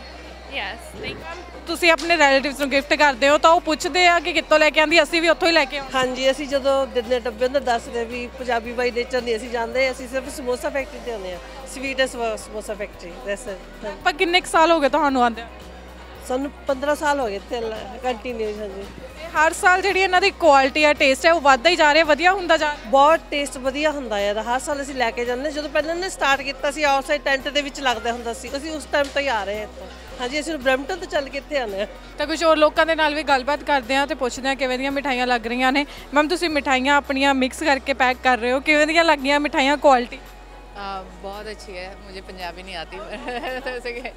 yes thank you.
ਤੁਸੀਂ ਆਪਣੇ ਰਿਲੇਟਿਵਸ ਨੂੰ ਗਿਫਟ ਕਰਦੇ ਹੋ ਤਾਂ ਉਹ ਪੁੱਛਦੇ ਆ ਕਿ ਕਿੱਥੋਂ ਲੈ ਕੇ ਆਂਦੀ, ਅਸੀਂ ਵੀ ਉੱਥੋਂ ਹੀ ਲੈ ਕੇ ਆਉਂਦੇ?
ਹਾਂਜੀ, ਅਸੀਂ ਜਦੋਂ ਦਿੰਦੇ ਡੱਬੇ ਉਹਨਾਂ ਦੱਸਦੇ ਵੀ ਪੰਜਾਬੀ ਬਾਈ ਨੇਚਰ ਨਹੀਂ ਅਸੀਂ ਜਾਂਦੇ, ਅਸੀਂ ਸਿਰਫ ਸਮੋਸਾ ਫੈਕਟਰੀ ਤੇ ਆਉਂਦੇ ਹਾਂ, ਸਵੀਟ ਸਮੋਸਾ ਫੈਕਟਰੀ।
ਆਪਾਂ ਕਿੰਨੇ ਕੁ ਸਾਲ ਹੋ ਗਏ ਤੁਹਾਨੂੰ ਆਉਂਦੇ?
ਸਾਨੂੰ 15 ਸਾਲ ਹੋ ਗਏ ਇੱਥੇ ਕੰਟੀਨਿਊ। ਹਾਂਜੀ,
ਹਰ ਸਾਲ ਜਿਹੜੀ ਇਹਨਾਂ ਦੀ ਕੁਆਲਿਟੀ ਹੈ, ਟੇਸਟ ਹੈ, ਉਹ ਵੱਧਦਾ ਹੀ ਜਾ ਰਿਹਾ, ਵਧੀਆ ਹੁੰਦਾ ਜਾ ਰਿਹਾ।
ਬਹੁਤ ਟੇਸਟ ਵਧੀਆ ਹੁੰਦਾ ਹੈ ਇਹਦਾ, ਹਰ ਸਾਲ ਅਸੀਂ ਲੈ ਕੇ ਜਾਂਦੇ। ਜਦੋਂ ਪਹਿਲਾਂ ਨੇ ਸਟਾਰਟ ਕੀਤਾ ਸੀ ਆਊਟਸਾਈਡ ਟੈਂਟ ਦੇ ਵਿੱਚ ਲੱਗਦਾ ਹੁੰਦਾ ਸੀ, ਅਸੀਂ ਉਸ ਟਾਈਮ ਤੋਂ ਹੀ ਆ ਰਹੇ ਹਾਂ ਇੱਥੋਂ। ਹਾਂਜੀ, ਅਸੀਂ ਬਰੈਂਪਟਨ ਤੋਂ ਚੱਲ ਕੇ ਇੱਥੇ ਆਉਂਦੇ ਹਾਂ।
ਤਾਂ ਕੁਝ ਹੋਰ ਲੋਕਾਂ ਦੇ ਨਾਲ ਵੀ ਗੱਲਬਾਤ ਕਰਦੇ ਹਾਂ ਤੇ ਪੁੱਛਦੇ ਹਾਂ ਕਿਵੇਂ ਦੀਆਂ ਮਿਠਾਈਆਂ ਲੱਗ ਰਹੀਆਂ ਨੇ। ਮੈਮ ਤੁਸੀਂ ਮਿਠਾਈਆਂ ਆਪਣੀਆਂ ਮਿਕਸ ਕਰਕੇ ਪੈਕ ਕਰ ਰਹੇ ਹੋ, ਕਿਵੇਂ ਦੀਆਂ ਲੱਗੀਆਂ ਮਿਠਾਈਆਂ, ਕੁਆਲਿਟੀ?
बहुत अच्छी है, मुझे पंजाबी नहीं आती जैसे कि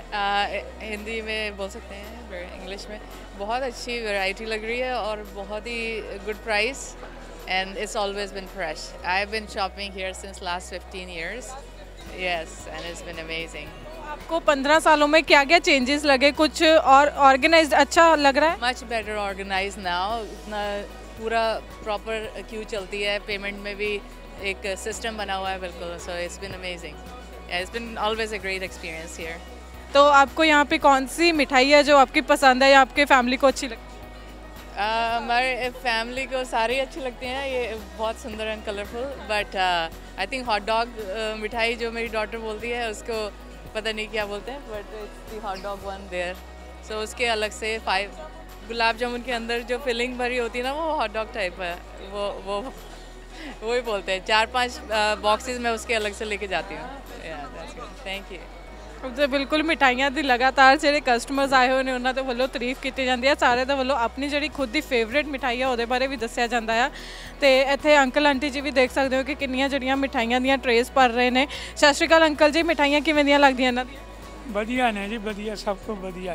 हिंदी में बोल सकते हैं, इंग्लिश में। बहुत अच्छी वैरायटी लग रही है और बहुत ही good price and it's always been fresh. I have been shopping here since last 15 years, yes, and it's been amazing.
आपको 15 सालों में क्या क्या चेंजेस लगे, कुछ और ऑर्गेनाइज्ड अच्छा लग रहा है?
मच बेटर ऑर्गेनाइज नाउ, इतना पूरा प्रॉपर क्यू चलती है, पेमेंट में भी एक सिस्टम बना हुआ है बिल्कुल। So it's been amazing, it's been always a great experience here.
तो आपको यहाँ पे कौन सी मिठाई है जो आपकी पसंद है या आपके फैमिली को अच्छी लगती है?
हमारे फैमिली को सारी अच्छी लगती हैं, ये बहुत सुंदर and colourful, but I think hot dog मिठाई जो मेरी डॉटर बोलती है उसको पता नहीं क्या बोलते हैं, but it's the hot dog one there. So उसके अलग से 5 गुलाब जामुन के अंदर जो फिलिंग भरी होती है ना, वो हॉट डॉग टाइप है, वो ही बोलते हैं। 4-5 बॉक्सेस मैं उसके अलग से लेके जाती हूँ। Thank you.
ਤੇ ਬਿਲਕੁਲ ਮਿਠਾਈਆਂ ਦੀ ਲਗਾਤਾਰ ਜਿਹੜੇ ਕਸਟਮਰਸ ਆਏ ਹੋਏ ਨੇ ਉਹਨਾਂ ਦੇ ਵੱਲੋਂ ਤਾਰੀਫ ਕੀਤੀ ਜਾਂਦੀ ਹੈ, ਸਾਰੇ ਦੇ ਵੱਲੋਂ ਆਪਣੀ ਜਿਹੜੀ ਖੁਦ ਦੀ ਫੇਵਰੇਟ ਮਿਠਾਈ ਆ ਉਹਦੇ ਬਾਰੇ ਵੀ ਦੱਸਿਆ ਜਾਂਦਾ ਆ। ਤੇ ਇੱਥੇ ਅੰਕਲ ਆਂਟੀ ਜੀ ਵੀ ਦੇਖ ਸਕਦੇ ਹੋ ਕਿ ਕਿੰਨੀਆਂ ਜਿਹੜੀਆਂ ਮਿਠਾਈਆਂ ਦੀਆਂ ਟਰੇਸ ਭਰ ਰਹੇ ਨੇ। ਸਤਿ ਸ਼੍ਰੀ ਅਕਾਲ ਅੰਕਲ ਜੀ, ਮਿਠਾਈਆਂ ਕਿਵੇਂ ਦੀਆਂ ਲੱਗਦੀਆਂ ਇਹਨਾਂ ਦੀਆਂ?
ਵਧੀਆ ਨੇ ਜੀ, ਵਧੀਆ, ਸਭ ਤੋਂ ਵਧੀਆ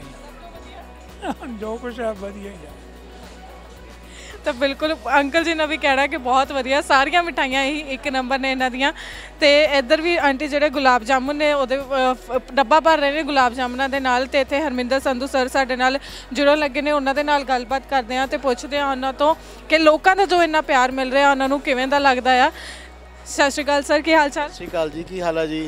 ਹੀ ਜੋ ਕੁਛ ਹੈ ਵਧੀਆ ਹੀ ਹੈ।
ਤਾਂ ਬਿਲਕੁਲ ਅੰਕਲ ਜੀ ਨੇ ਵੀ ਕਹਿਣਾ ਕਿ ਬਹੁਤ ਵਧੀਆ, ਸਾਰੀਆਂ ਮਿਠਾਈਆਂ ਹੀ ਇੱਕ ਨੰਬਰ ਨੇ ਇਹਨਾਂ ਦੀਆਂ। ਤੇ ਇੱਧਰ ਵੀ ਆਂਟੀ ਜਿਹੜੇ ਗੁਲਾਬ ਜਾਮੁਨ ਨੇ ਉਹਦੇ ਡੱਬਾ ਭਰ ਰਹੇ ਨੇ ਗੁਲਾਬ ਜਾਮੁਨਾਂ ਦੇ ਨਾਲ। ਤੇ ਇੱਥੇ ਹਰਮਿੰਦਰ ਸੰਧੂ ਸਰ ਸਾਡੇ ਨਾਲ ਜੁੜਨ ਲੱਗੇ ਨੇ, ਉਹਨਾਂ ਦੇ ਨਾਲ ਗੱਲਬਾਤ ਕਰਦੇ ਹਾਂ ਤੇ ਪੁੱਛਦੇ ਹਾਂ ਉਹਨਾਂ ਤੋਂ ਕਿ ਲੋਕਾਂ ਦਾ ਜੋ ਇੰਨਾ ਪਿਆਰ ਮਿਲ ਰਿਹਾ ਉਹਨਾਂ ਨੂੰ ਕਿਵੇਂ ਦਾ ਲੱਗਦਾ ਆ। ਸਤਿ ਸ਼੍ਰੀ ਅਕਾਲ ਸਰ, ਕੀ ਹਾਲ ਚਾਲ?
ਸਤਿ ਸ਼੍ਰੀ ਅਕਾਲ ਜੀ, ਕੀ ਹਾਲ ਹੈ ਜੀ?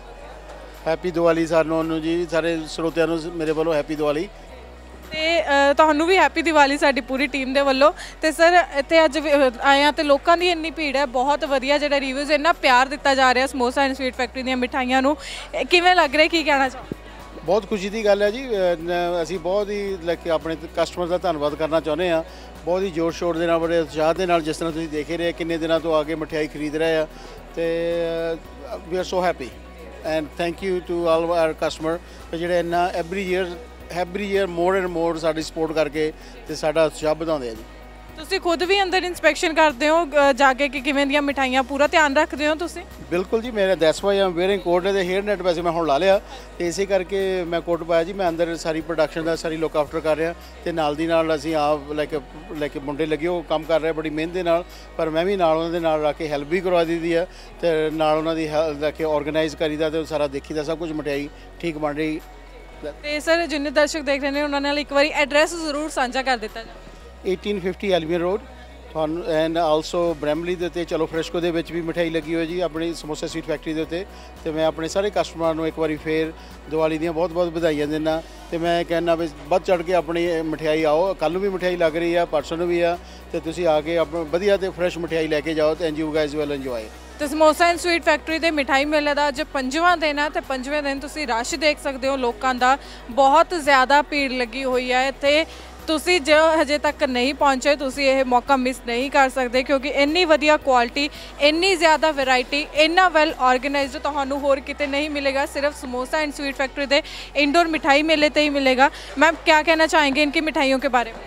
ਹੈਪੀ ਦੀਵਾਲੀ ਸਾਨੂੰ ਜੀ, ਸਾਰੇ ਸਰੋਤਿਆਂ ਨੂੰ ਮੇਰੇ ਵੱਲੋਂ ਹੈਪੀ ਦੀਵਾਲੀ।
ਤੇ ਤੁਹਾਨੂੰ ਵੀ ਹੈਪੀ ਦੀਵਾਲੀ ਸਾਡੀ ਪੂਰੀ ਟੀਮ ਦੇ ਵੱਲੋਂ। ਤੇ ਸਰ ਇੱਥੇ ਅੱਜ ਆਏ ਆ ਤੇ ਲੋਕਾਂ ਦੀ ਇੰਨੀ ਭੀੜ ਹੈ, ਬਹੁਤ ਵਧੀਆ ਜਿਹੜਾ ਰਿਵਿਊਜ਼, ਇੰਨਾ ਪਿਆਰ ਦਿੱਤਾ ਜਾ ਰਿਹਾ ਸਮੋਸਾ ਐਂਡ ਸਵੀਟ ਫੈਕਟਰੀ ਦੀਆਂ ਮਿਠਾਈਆਂ ਨੂੰ, ਕਿਵੇਂ ਲੱਗ ਰਿਹਾ, ਕੀ ਕਹਿਣਾ ਚਾਹੋਗੇ?
ਬਹੁਤ ਖੁਸ਼ੀ ਦੀ ਗੱਲ ਹੈ ਜੀ। ਅਸੀਂ ਬਹੁਤ ਹੀ ਆਪਣੇ ਕਸਟਮਰ ਦਾ ਧੰਨਵਾਦ ਕਰਨਾ ਚਾਹੁੰਦੇ ਹਾਂ, ਬਹੁਤ ਹੀ ਜ਼ੋਰ ਸ਼ੋਰ ਦੇ ਨਾਲ, ਬੜੇ ਉਤਸ਼ਾਹ ਦੇ ਨਾਲ, ਜਿਸ ਤਰ੍ਹਾਂ ਤੁਸੀਂ ਦੇਖ ਰਹੇ ਕਿੰਨੇ ਦਿਨਾਂ ਤੋਂ ਆ ਕੇ ਮਠਿਆਈ ਖਰੀਦ ਰਹੇ ਆ। ਤੇ we are so happy and thank you to all our customer ਜਿਹੜੇ ਇੰਨਾ every year more and more ਸਾਡੀ ਸਪੋਰਟ ਕਰਕੇ ਤੇ ਸਾਡਾ ਉਤਸ਼ਾਹ ਵਧਾਉਂਦੇ ਆ ਜੀ।
ਤੁਸੀਂ ਖੁਦ ਵੀ ਅੰਦਰ ਇਨਸਪੈਕਸ਼ਨ ਕਰਦੇ ਹੋ ਜਾ ਕੇ ਕਿ ਕਿਵੇਂ ਦੀਆਂ ਮਿਠਾਈਆਂ, ਪੂਰਾ ਧਿਆਨ ਰੱਖਦੇ ਹੋ ਤੁਸੀਂ?
ਬਿਲਕੁਲ ਜੀ, ਮੇਰਾ that's why am wearing coat ਦੇ ਹੇਅਰ ਨੈਟ ਵੈਸੇ ਮੈਂ ਹੁਣ ਲਾ ਲਿਆ ਤੇ ਇਸੇ ਕਰਕੇ ਮੈਂ ਕੋਟ ਪਾਇਆ ਜੀ। ਮੈਂ ਅੰਦਰ ਸਾਰੀ ਪ੍ਰੋਡਕਸ਼ਨ ਦਾ ਸਾਰੀ ਲੁੱਕ ਆਫਟਰ ਕਰ ਰਿਹਾ ਤੇ ਨਾਲ ਦੀ ਨਾਲ ਅਸੀਂ ਆਪ ਲਾਈਕ ਮੁੰਡੇ ਲੱਗੇ ਉਹ ਕੰਮ ਕਰ ਰਹੇ ਬੜੀ ਮਿਹਨਤ ਦੇ ਨਾਲ, ਪਰ ਮੈਂ ਵੀ ਨਾਲ ਉਹਨਾਂ ਦੇ ਨਾਲ ਰੱਖ ਕੇ ਹੈਲਪ ਵੀ ਕਰਵਾ ਦਿੱਤੀ ਹੈ ਤੇ ਨਾਲ ਉਹਨਾਂ ਦੀ ਲੈ ਕੇ ਆਰਗੇਨਾਈਜ਼ ਕਰੀਦਾ ਤੇ ਸਾਰਾ ਦੇਖੀਦਾ ਸਭ ਕੁਝ ਮਠਿਆਈ ਠੀਕ ਬਣ ਰਹੀ।
ਤੇ ਸਰ ਜਿੰਨੇ ਦਰਸ਼ਕ ਦੇਖ ਰਹੇ ਨੇ ਉਹਨਾਂ ਨਾਲ ਇੱਕ ਵਾਰੀ ਐਡਰੈਸ ਜ਼ਰੂਰ ਸਾਂਝਾ ਕਰ ਦਿੱਤਾ ਜਾਵੇ।
1850 ਐਲਵੀਨ ਰੋਡ ਤੁਹਾਨੂੰ, ਐਂਡ ਆਲਸੋ ਬ੍ਰੈਮਲੀ ਦੇ ਉੱਤੇ ਚਲੋ ਫਰੈਸ਼ਕੋ ਦੇ ਵਿੱਚ ਵੀ ਮਠਿਆਈ ਲੱਗੀ ਹੋਈ ਜੀ ਆਪਣੀ ਸਮੋਸਾ ਸਵੀਟ ਫੈਕਟਰੀ ਦੇ ਉੱਤੇ। ਤੇ ਮੈਂ ਆਪਣੇ ਸਾਰੇ ਕਸਟਮਰਾਂ ਨੂੰ ਇੱਕ ਵਾਰੀ ਫੇਰ ਦੀਵਾਲੀ ਦੀਆਂ ਬਹੁਤ ਬਹੁਤ ਵਧਾਈਆਂ ਦਿੰਦਾ ਤੇ ਮੈਂ ਕਹਿੰਦਾ ਵੀ ਵੱਧ ਚੜ੍ਹ ਕੇ ਆਪਣੀ ਮਠਿਆਈ ਆਓ। ਕੱਲ੍ਹ ਨੂੰ ਵੀ ਮਠਿਆਈ ਲੱਗ ਰਹੀ ਆ, ਪਰਸੋਂ ਨੂੰ ਵੀ ਆ, ਤੇ ਤੁਸੀਂ ਆ ਕੇ ਆਪਣਾ ਵਧੀਆ ਤੇ ਫਰੈਸ਼ ਮਠਿਆਈ ਲੈ ਕੇ ਜਾਓ ਤੇ ਯੂ ਗਾਇਜ਼ ਵਿਲ ਇੰਜੋਏ।
ਤੇ ਸਮੋਸਾ ਐਂਡ ਸਵੀਟ ਫੈਕਟਰੀ ਦੇ ਮਿਠਾਈ ਮੇਲੇ ਦਾ ਅੱਜ 5ਵਾਂ ਦਿਨ ਹੈ ਤੇ 5ਵੇਂ ਦਿਨ ਤੁਸੀਂ ਰਸ਼ ਦੇਖ ਸਕਦੇ ਹੋ ਲੋਕਾਂ ਦਾ, ਬਹੁਤ ਜ਼ਿਆਦਾ ਭੀੜ ਲੱਗੀ ਹੋਈ ਹੈ ਇੱਥੇ। ਤੁਸੀਂ ਜੋ ਹਜੇ ਤੱਕ ਨਹੀਂ ਪਹੁੰਚੇ ਤੁਸੀਂ ਇਹ ਮੌਕਾ ਮਿਸ ਨਹੀਂ ਕਰ ਸਕਦੇ, ਕਿਉਂਕਿ ਇੰਨੀ ਵਧੀਆ ਕੁਆਲਿਟੀ, ਇੰਨੀ ਜ਼ਿਆਦਾ ਵੈਰਾਈਟੀ, ਇੰਨਾ ਵੈਲ ਆਰਗੇਨਾਈਜ਼ਡ ਤੁਹਾਨੂੰ ਹੋਰ ਕਿਤੇ नहीं मिलेगा, सिर्फ समोसा एंड स्वीट फैक्ट्री दे इंडोर मिठाई मेले ते ही मिलेगा। मैम क्या कहना चाहेंगे इनकी मिठाइयों के बारे में?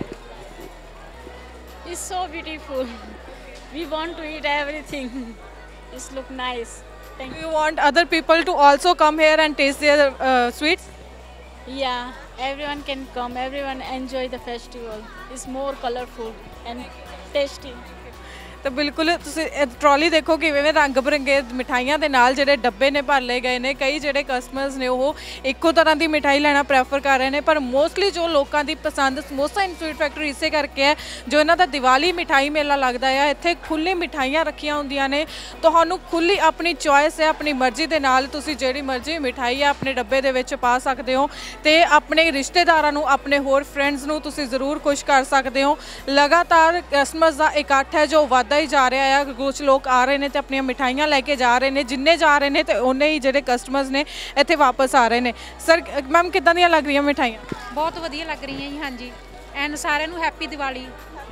It's so beautiful. We want to eat everything. It's look nice. Thank you.
You want other people to also come here and taste their sweets?
Yeah, everyone can come. Everyone enjoy the festival. It's more colorful and tasty.
तो बिल्कुल ਤੁਸੀਂ trolley देखो किवें रंग बिरंगे मिठाइयां दे नाल ਜਿਹੜੇ डब्बे ने भर लए गए ने। कई ਜਿਹੜੇ कस्टमर्स ने वो ਇੱਕੋ तरह की मिठाई लेना प्रैफर कर रहे हैं, पर मोस्टली जो लोगों की पसंद समोसा एंड स्वीट फैक्ट्री इसे करके है जो इन्हों का दिवाली मिठाई मेला लगता है। इत्थे खुली मिठाइयां रखियां होंदियां ने, तुहानू खुली अपनी चॉइस है, अपनी मर्जी के नाल तुसी जिहड़ी मर्जी मिठाई है अपने डब्बे दे विच पा सकते हो ते अपने रिश्तेदारां नू, अपने होर फ्रेंड्स नू तुसी जरूर खुश कर सकते हो। लगातार कस्टमर्स का इकट्ठ है जो ही जा रहा है, कुछ लोग आ रहे हैं तो अपन मिठाइयां लैके जा रहे हैं, जिन्ने जा रहे हैं तो उन्ने ही जो कस्टमर्स ने इत्थे वापस आ रहे हैं। सर मैम किदां दियां लग रही मिठाइयां?
बहुत वधिया लग रही हैं जी। हाँ जी, एंड सारिਆਂ ਨੂੰ हैप्पी दिवाली।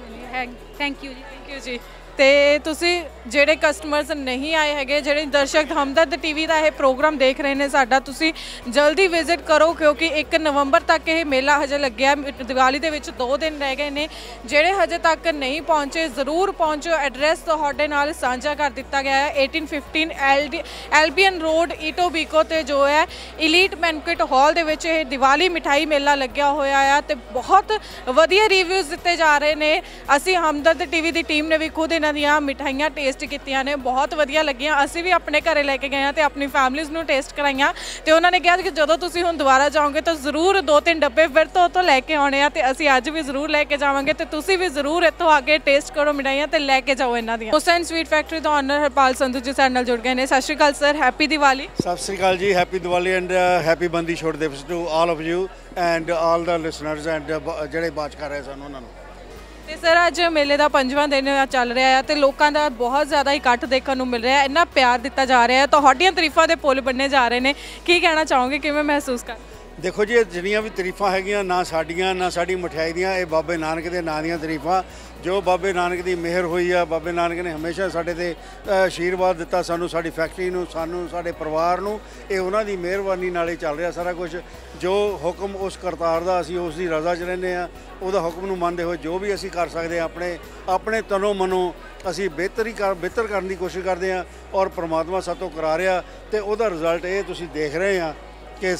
थैंक यू जी।
थैंक यू जी। ਤੇ ਤੁਸੀਂ ਜਿਹੜੇ ਕਸਟਮਰਸ ਨਹੀਂ ਆਏ ਹੈਗੇ, ਜਿਹੜੇ ਦਰਸ਼ਕ ਹਮਦਰਦ ਟੀਵੀ ਦਾ ਇਹ ਪ੍ਰੋਗਰਾਮ ਦੇਖ ਰਹੇ ਨੇ ਸਾਡਾ, ਤੁਸੀਂ ਜਲਦੀ ਵਿਜ਼ਿਟ ਕਰੋ ਕਿਉਂਕਿ 1 ਨਵੰਬਰ ਤੱਕ ਇਹ ਮੇਲਾ ਹਜੇ ਲੱਗਿਆ। ਦੀਵਾਲੀ ਦੇ ਵਿੱਚ 2 ਦਿਨ ਰਹਿ ਗਏ ਨੇ। ਜਿਹੜੇ ਹਜੇ ਤੱਕ ਨਹੀਂ ਪਹੁੰਚੇ ਜ਼ਰੂਰ ਪਹੁੰਚੋ। ਐਡਰੈਸ ਤੁਹਾਡੇ ਨਾਲ ਸਾਂਝਾ ਕਰ ਦਿੱਤਾ ਗਿਆ ਹੈ। 1815 ਐਲਬੀਅਨ ਰੋਡ ਈਟੋਬੀਕੋ ਤੇ ਜੋ ਹੈ ਇਲੀਟ ਬੈਂਕੁਏਟ ਹਾਲ ਦੇ ਵਿੱਚ ਇਹ ਦੀਵਾਲੀ ਮਿਠਾਈ ਮੇਲਾ ਲੱਗਿਆ ਹੋਇਆ ਆ ਤੇ ਬਹੁਤ ਵਧੀਆ ਰਿਵਿਊਜ਼ ਦਿੱਤੇ ਜਾ ਰਹੇ ਨੇ। ਅਸੀਂ ਹਮਦਰਦ ਟੀਵੀ ਦੀ ਟੀਮ ਨੇ ਵੀ ਖੁਦ ਦੀਆਂ ਮਿਠਾਈਆਂ ਟੇਸਟ ਕੀਤੀਆਂ ਨੇ, ਬਹੁਤ ਵਧੀਆ ਲੱਗੀਆਂ। ਅਸੀਂ ਵੀ ਆਪਣੇ ਘਰੇ ਲੈ ਕੇ ਗਏ ਹਾਂ ਤੇ ਆਪਣੀ ਫੈਮਲੀਜ਼ ਨੂੰ ਟੇਸਟ ਕਰਾਈਆਂ ਤੇ ਉਹਨਾਂ ਨੇ ਕਿਹਾ ਕਿ ਜਦੋਂ ਤੁਸੀਂ ਹੁਣ ਦੁਬਾਰਾ ਜਾਓਗੇ ਤਾਂ ਜ਼ਰੂਰ 2-3 ਡੱਬੇ ਫਿਰ ਤੋਂ ਉੱਥੋਂ ਲੈ ਕੇ ਆਉਣੇ ਆ ਤੇ ਅਸੀਂ ਅੱਜ ਵੀ ਜ਼ਰੂਰ ਲੈ ਕੇ ਜਾਵਾਂਗੇ ਤੇ ਤੁਸੀਂ ਵੀ ਜ਼ਰੂਰ ਇੱਥੋਂ ਆ ਕੇ ਟੇਸਟ ਕਰੋ ਮਿਠਾਈਆਂ ਤੇ ਲੈ ਕੇ ਜਾਓ ਇਹਨਾਂ ਦੀਆਂ। ਸਮੋਸਾ ਐਂਡ ਸਵੀਟ ਫੈਕਟਰੀ ਦਾ ਓਨਰ ਹਰਪਾਲ ਸੰਧੂ ਜੀ ਸਾਡੇ ਨਾਲ ਜੁੜ ਗਏ ਨੇ। ਸਤਿ ਸ਼੍ਰੀ ਅਕਾਲ ਸਰ, ਹੈਪੀ ਦੀਵਾਲੀ।
ਸਤਿ ਸ਼੍ਰੀ ਅਕਾਲ ਜੀ, happy Diwali and happy Bandi Chhor Divas to all of you and all the listeners and ਜਿਹੜੇ ਬਾਤ ਕਰ ਰਹੇ ਸਨ ਉਹਨਾਂ ਨੂੰ।
ਤੇ ਸਰ ਅੱਜ ਮੇਲੇ ਦਾ 5ਵਾਂ ਦਿਨ ਚੱਲ ਰਿਹਾ ਹੈ ਤੇ ਲੋਕਾਂ ਦਾ ਬਹੁਤ ਜ਼ਿਆਦਾ ਇਕੱਠ ਦੇਖਣ ਨੂੰ ਮਿਲ ਰਿਹਾ ਹੈ, ਇੰਨਾ ਪਿਆਰ ਦਿੱਤਾ ਜਾ ਰਿਹਾ ਹੈ, ਤੁਹਾਡੀਆਂ ਤਾਰੀਫਾਂ ਦੇ ਪੁੱਲ ਬੰਨੇ ਜਾ ਰਹੇ ਨੇ, ਕੀ ਕਹਿਣਾ ਚਾਹੋਗੇ, ਕਿਵੇਂ ਮਹਿਸੂਸ ਕਰ?
ਦੇਖੋ ਜੀ, ਜਿੰਨੀਆਂ ਵੀ ਤਾਰੀਫਾਂ ਹੈਗੀਆਂ ਨਾ ਸਾਡੀਆਂ ਨਾ ਸਾਡੀ ਮਠਿਆਈ ਦੀਆਂ, ਇਹ ਬਾਬੇ ਨਾਨਕ ਦੇ ਨਾਂ ਦੀਆਂ ਤਾਰੀਫਾਂ। ਜੋ ਬਾਬੇ ਨਾਨਕ ਦੀ ਮਿਹਰ ਹੋਈ ਆ, ਬਾਬੇ ਨਾਨਕ ਨੇ ਹਮੇਸ਼ਾ ਸਾਡੇ ਤੇ ਆਸ਼ੀਰਵਾਦ ਦਿੱਤਾ ਸਾਨੂੰ, ਸਾਡੀ ਫੈਕਟਰੀ ਨੂੰ, ਸਾਨੂੰ, ਸਾਡੇ ਪਰਿਵਾਰ ਨੂੰ, ਇਹ ਉਹਨਾਂ ਦੀ ਮਿਹਰਬਾਨੀ ਨਾਲ ਹੀ ਚੱਲ ਰਿਹਾ ਸਾਰਾ ਕੁਝ। ਜੋ ਹੁਕਮ ਉਸ ਕਰਤਾਰ ਦਾ, ਅਸੀਂ ਉਸ ਦੀ ਰਜ਼ਾ 'ਚ ਰਹਿੰਦੇ ਆ, ਉਹਦਾ ਹੁਕਮ ਨੂੰ ਮੰਨਦੇ ਹੋਏ ਜੋ ਵੀ ਅਸੀਂ ਕਰ ਸਕਦੇ ਹਾਂ ਆਪਣੇ ਤਨੋਂ ਮਨੋਂ ਅਸੀਂ ਬਿਹਤਰ ਕਰਨ ਦੀ ਕੋਸ਼ਿਸ਼ ਕਰਦੇ ਹਾਂ, ਔਰ ਪ੍ਰਮਾਤਮਾ ਸਾਤੋਂ ਕਰਾ ਰਿਹਾ। ਤੇ ਉਹਦਾ ਰਿਜ਼ਲਟ ਇਹ ਤੁਸੀਂ ਦੇਖ ਰਹੇ ਆ ਕਿ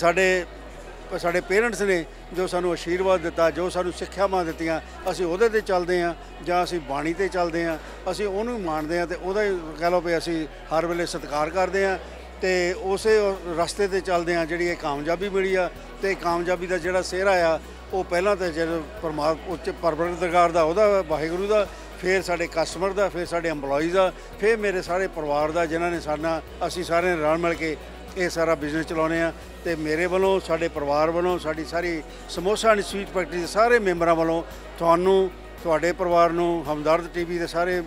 ਸਾਡੇ ਪੇਰੈਂਟਸ ਨੇ ਜੋ ਸਾਨੂੰ ਆਸ਼ੀਰਵਾਦ ਦਿੱਤਾ, ਜੋ ਸਾਨੂੰ ਸਿੱਖਿਆਵਾਂ ਦਿੱਤੀਆਂ, ਅਸੀਂ ਉਹਦੇ ਤੇ ਚੱਲਦੇ ਹਾਂ ਜਾਂ ਅਸੀਂ ਬਾਣੀ ਤੇ ਚੱਲਦੇ ਹਾਂ, ਅਸੀਂ ਉਹਨੂੰ ਹੀ ਮੰਨਦੇ ਹਾਂ ਤੇ ਉਹਦਾ ਹੀ ਕਹਿ ਲਓ ਵੀ ਅਸੀਂ ਹਰ ਵੇਲੇ ਸਤਿਕਾਰ ਕਰਦੇ ਹਾਂ ਤੇ ਉਸੇ ਰਸਤੇ ਤੇ ਚੱਲਦੇ ਹਾਂ ਜਿਹੜੀ ਇਹ ਕਾਮਯਾਬੀ ਮਿਲੀ ਆ। ਤੇ ਕਾਮਯਾਬੀ ਦਾ ਜਿਹੜਾ ਸਿਹਰਾ ਆ ਉਹ ਪਹਿਲਾਂ ਤਾਂ ਜਦੋਂ ਉੱਚ ਪਰਵਰਦਗਾਰ ਦਾ, ਉਹਦਾ ਵਾਹਿਗੁਰੂ ਦਾ, ਫਿਰ ਸਾਡੇ ਕਸਟਮਰ ਦਾ, ਫਿਰ ਸਾਡੇ EMPLOYEES ਦਾ, ਫਿਰ ਮੇਰੇ ਸਾਰੇ ਪਰਿਵਾਰ ਦਾ, ਜਿਨ੍ਹਾਂ ਨੇ ਅਸੀਂ ਸਾਰਿਆਂ ਨੇ ਰਲ ਮਿਲ ਕੇ ਇਹ ਸਾਰਾ ਬਿਜ਼ਨਸ ਚਲਾਉਂਦੇ ਆ। ਤੇ ਮੇਰੇ ਵੱਲੋਂ, ਸਾਡੇ ਪਰਿਵਾਰ ਵੱਲੋਂ, ਸਾਡੀ ਸਾਰੀ ਸਮੋਸਾ ਐਂਡ ਸਵੀਟ ਫੈਕਟਰੀ ਦੇ ਸਾਰੇ ਮੈਂਬਰਾਂ ਵੱਲੋਂ ਤੁਹਾਨੂੰ, ਤੁਹਾਡੇ ਪਰਿਵਾਰ ਨੂੰ, ਹਮਦਰਦ TV ਦੇ ਸਾਰੇ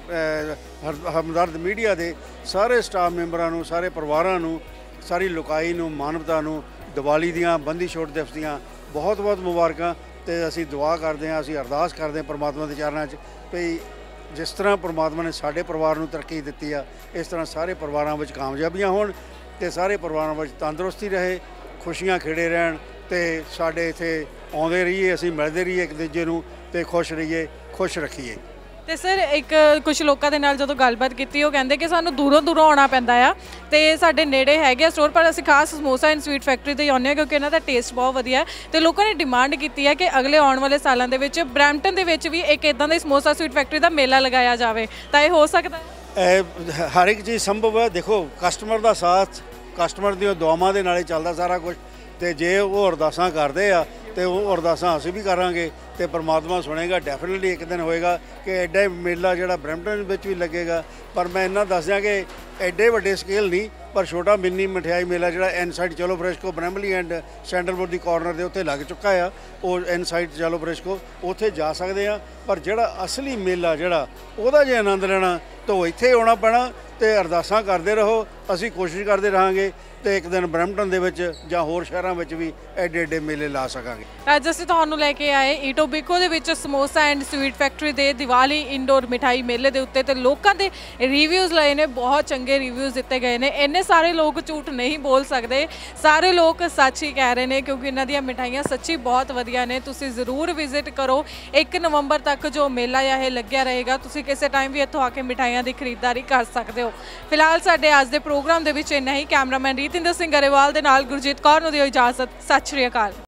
ਹਮਦਰਦ ਮੀਡੀਆ ਦੇ ਸਾਰੇ ਸਟਾਫ ਮੈਂਬਰਾਂ ਨੂੰ, ਸਾਰੇ ਪਰਿਵਾਰਾਂ ਨੂੰ, ਸਾਰੀ ਲੋਕਾਈ ਨੂੰ, ਮਾਨਵਤਾ ਨੂੰ ਦੀਵਾਲੀ ਦੀਆਂ, ਬੰਦੀ ਛੋੜ ਦਿਵਸ ਦੀਆਂ ਬਹੁਤ ਬਹੁਤ ਮੁਬਾਰਕਾਂ। ਤੇ ਅਸੀਂ ਦੁਆ ਕਰਦੇ ਹਾਂ, ਅਸੀਂ ਅਰਦਾਸ ਕਰਦੇ ਹਾਂ ਪਰਮਾਤਮਾ ਦੇ ਚਰਨਾਂ 'ਚ ਵੀ ਜਿਸ ਤਰ੍ਹਾਂ ਪਰਮਾਤਮਾ ਨੇ ਸਾਡੇ ਪਰਿਵਾਰ ਨੂੰ ਤਰੱਕੀ ਦਿੱਤੀ ਆ, ਇਸ ਤਰ੍ਹਾਂ ਸਾਰੇ ਪਰਿਵਾਰਾਂ ਵਿੱਚ ਕਾਮਯਾਬੀਆਂ ਹੋਣ ਤੇ ਸਾਰੇ ਪਰਿਵਾਰਾਂ ਵਿੱਚ ਤੰਦਰੁਸਤੀ ਰਹੇ, ਖੁਸ਼ੀਆਂ ਖਿੜੇ ਰਹਿਣ ਤੇ ਸਾਡੇ ਇੱਥੇ ਆਉਂਦੇ ਰਹੀਏ, ਅਸੀਂ ਮਿਲਦੇ ਰਹੀਏ ਇੱਕ ਦੂਜੇ ਨੂੰ ਤੇ ਖੁਸ਼ ਰਹੀਏ, ਖੁਸ਼ ਰੱਖੀਏ।
ਤੇ ਸਰ ਇੱਕ ਕੁਝ ਲੋਕਾਂ ਦੇ ਨਾਲ ਜਦੋਂ ਗੱਲਬਾਤ ਕੀਤੀ, ਉਹ ਕਹਿੰਦੇ ਕਿ ਸਾਨੂੰ ਦੂਰੋਂ ਆਉਣਾ ਪੈਂਦਾ ਆ ਤੇ ਸਾਡੇ ਨੇੜੇ ਹੈਗੇ ਸਟੋਰ, ਪਰ ਅਸੀਂ ਖਾਸ ਸਮੋਸਾ ਐਂਡ ਸਵੀਟ ਫੈਕਟਰੀ ਤੇ ਆਉਂਦੇ ਹਾਂ ਕਿਉਂਕਿ ਇਹਨਾਂ ਦਾ ਟੇਸਟ ਬਹੁਤ ਵਧੀਆ ਹੈ। ਤੇ ਲੋਕਾਂ ਨੇ ਡਿਮਾਂਡ ਕੀਤੀ ਹੈ ਕਿ ਅਗਲੇ ਆਉਣ ਵਾਲੇ ਸਾਲਾਂ ਦੇ ਵਿੱਚ ਬਰੈਂਪਟਨ ਦੇ ਵਿੱਚ ਵੀ ਇੱਕ ਇਦਾਂ ਦਾ ਸਮੋਸਾ ਸਵੀਟ ਫੈਕਟਰੀ ਦਾ ਮੇਲਾ ਲਗਾਇਆ ਜਾਵੇ, ਤਾਂ ਇਹ ਹੋ ਸਕਦਾ ਹੈ?
ਹਰ ਇੱਕ ਚੀਜ਼ ਸੰਭਵ ਹੈ। ਦੇਖੋ, ਕਸਟਮਰ ਦਾ ਸਾਥ, ਕਸਟਮਰ ਦੀਆਂ ਦੁਆਵਾਂ ਦੇ ਨਾਲ ਹੀ ਚੱਲਦਾ ਸਾਰਾ ਕੁਝ। ਤੇ ਜੇ ਉਹ ਅਰਦਾਸਾਂ ਕਰਦੇ ਆ ਤੇ ਉਹ ਅਰਦਾਸਾਂ ਅਸੀਂ ਵੀ ਕਰਾਂਗੇ ਤੇ ਪਰਮਾਤਮਾ ਸੁਣੇਗਾ। ਡੈਫੀਨਿਟਲੀ ਇੱਕ ਦਿਨ ਹੋਏਗਾ ਕਿ ਐਡਾ ਮੇਲਾ ਜਿਹੜਾ ਬਰੈਂਪਟਨ ਵਿੱਚ ਵੀ ਲੱਗੇਗਾ। ਪਰ ਮੈਂ ਇੰਨਾ ਦੱਸ ਦਿਆਂ ਕਿ ਐਡੇ ਵੱਡੇ ਸਕੇਲ ਨਹੀਂ, ਪਰ ਛੋਟਾ ਮਿੰਨੀ ਮਠਿਆਈ ਮੇਲਾ ਜਿਹੜਾ ਇਨਸਾਈਡ ਚਲੋ ਫਰੈਸ਼ਕੋ ਬ੍ਰੈਂਬਲੀ ਐਂਡ ਸੈਂਡਲਵੁੱਡ ਦੀ ਕਾਰਨਰ ਦੇ ਉੱਤੇ ਲੱਗ ਚੁੱਕਾ ਆ, ਉਹ ਇਨਸਾਈਡ ਚਲੋ ਫਰੈਸ਼ਕੋ, ਉੱਥੇ ਜਾ ਸਕਦੇ ਆ। ਪਰ ਜਿਹੜਾ ਅਸਲੀ ਮੇਲਾ ਜਿਹੜਾ ਉਹਦਾ ਜੇ ਆਨੰਦ ਲੈਣਾ ਤਾਂ ਉਹ ਇੱਥੇ ਆਉਣਾ ਪੈਣਾ ਤੇ ਅਰਦਾਸਾਂ ਕਰਦੇ ਰਹੋ। ਅਸੀਂ ਕੋਸ਼ਿਸ਼ ਕਰਦੇ ਰਹਾਂਗੇ ਤੇ ਇੱਕ ਦਿਨ ਬਰੈਂਪਟਨ ਦੇ ਵਿੱਚ ਜਾਂ ਹੋਰ ਸ਼ਹਿਰਾਂ ਵਿੱਚ ਵੀ ਐਡੇ ਮੇਲੇ ਲਾ ਸਕਾਂਗੇ।
ਅੱਜ ਅਸੀਂ ਤੁਹਾਨੂੰ ਲੈ ਕੇ ਆਏ ਈਟੋਬੀਕੋ ਦੇ ਵਿੱਚ ਸਮੋਸਾ ਐਂਡ ਸਵੀਟ ਫੈਕਟਰੀ ਦੇ ਦੀਵਾਲੀ ਇੰਡੋਰ ਮਿਠਾਈ ਮੇਲੇ ਦੇ ਉੱਤੇ ਤੇ ਲੋਕਾਂ ਦੇ ਰਿਵਿਊਜ਼ ਲਏ ਨੇ, ਬਹੁਤ ਚੰਗੇ ਰਿਵਿਊਜ਼ ਦਿੱਤੇ ਗਏ ਨੇ। ਇੰਨੇ ਸਾਰੇ ਲੋਕ ਝੂਠ ਨਹੀਂ ਬੋਲ ਸਕਦੇ, ਸਾਰੇ ਲੋਕ ਸੱਚ ਹੀ ਕਹਿ ਰਹੇ ਨੇ ਕਿਉਂਕਿ ਇਹਨਾਂ ਦੀਆਂ ਮਿਠਾਈਆਂ ਸੱਚੀ ਬਹੁਤ ਵਧੀਆ ਨੇ। ਤੁਸੀਂ ਜ਼ਰੂਰ ਵਿਜ਼ਿਟ ਕਰੋ। 1 ਨਵੰਬਰ ਤੱਕ ਜੋ ਮੇਲਾ ਆ ਇਹ ਲੱਗਿਆ ਰਹੇਗਾ, ਤੁਸੀਂ ਕਿਸੇ ਟਾਈਮ ਵੀ ਇੱਥੋਂ ਆ ਕੇ ਮਿਠਾਈਆਂ ਦੀ ਖਰੀਦਦਾਰੀ ਕਰ ਸਕਦੇ ਹੋ। ਫਿਲਹਾਲ ਸਾਡੇ ਅੱਜ ਦੇ ਪ੍ਰੋਗਰਾਮ ਦੇ ਵਿੱਚ ਇੰਨਾ ਹੀ। ਕੈਮਰਾਮੈਨ ਰੀਤਿੰਦਰ ਸਿੰਘ ਗਰੇਵਾਲ ਦੇ ਨਾਲ ਗੁਰਜੀਤ ਕੌਰ ਨੂੰ ਦਿਓ ਇਜਾਜ਼ਤ। ਸਤਿ ਸ਼੍ਰੀ ਅਕਾਲ।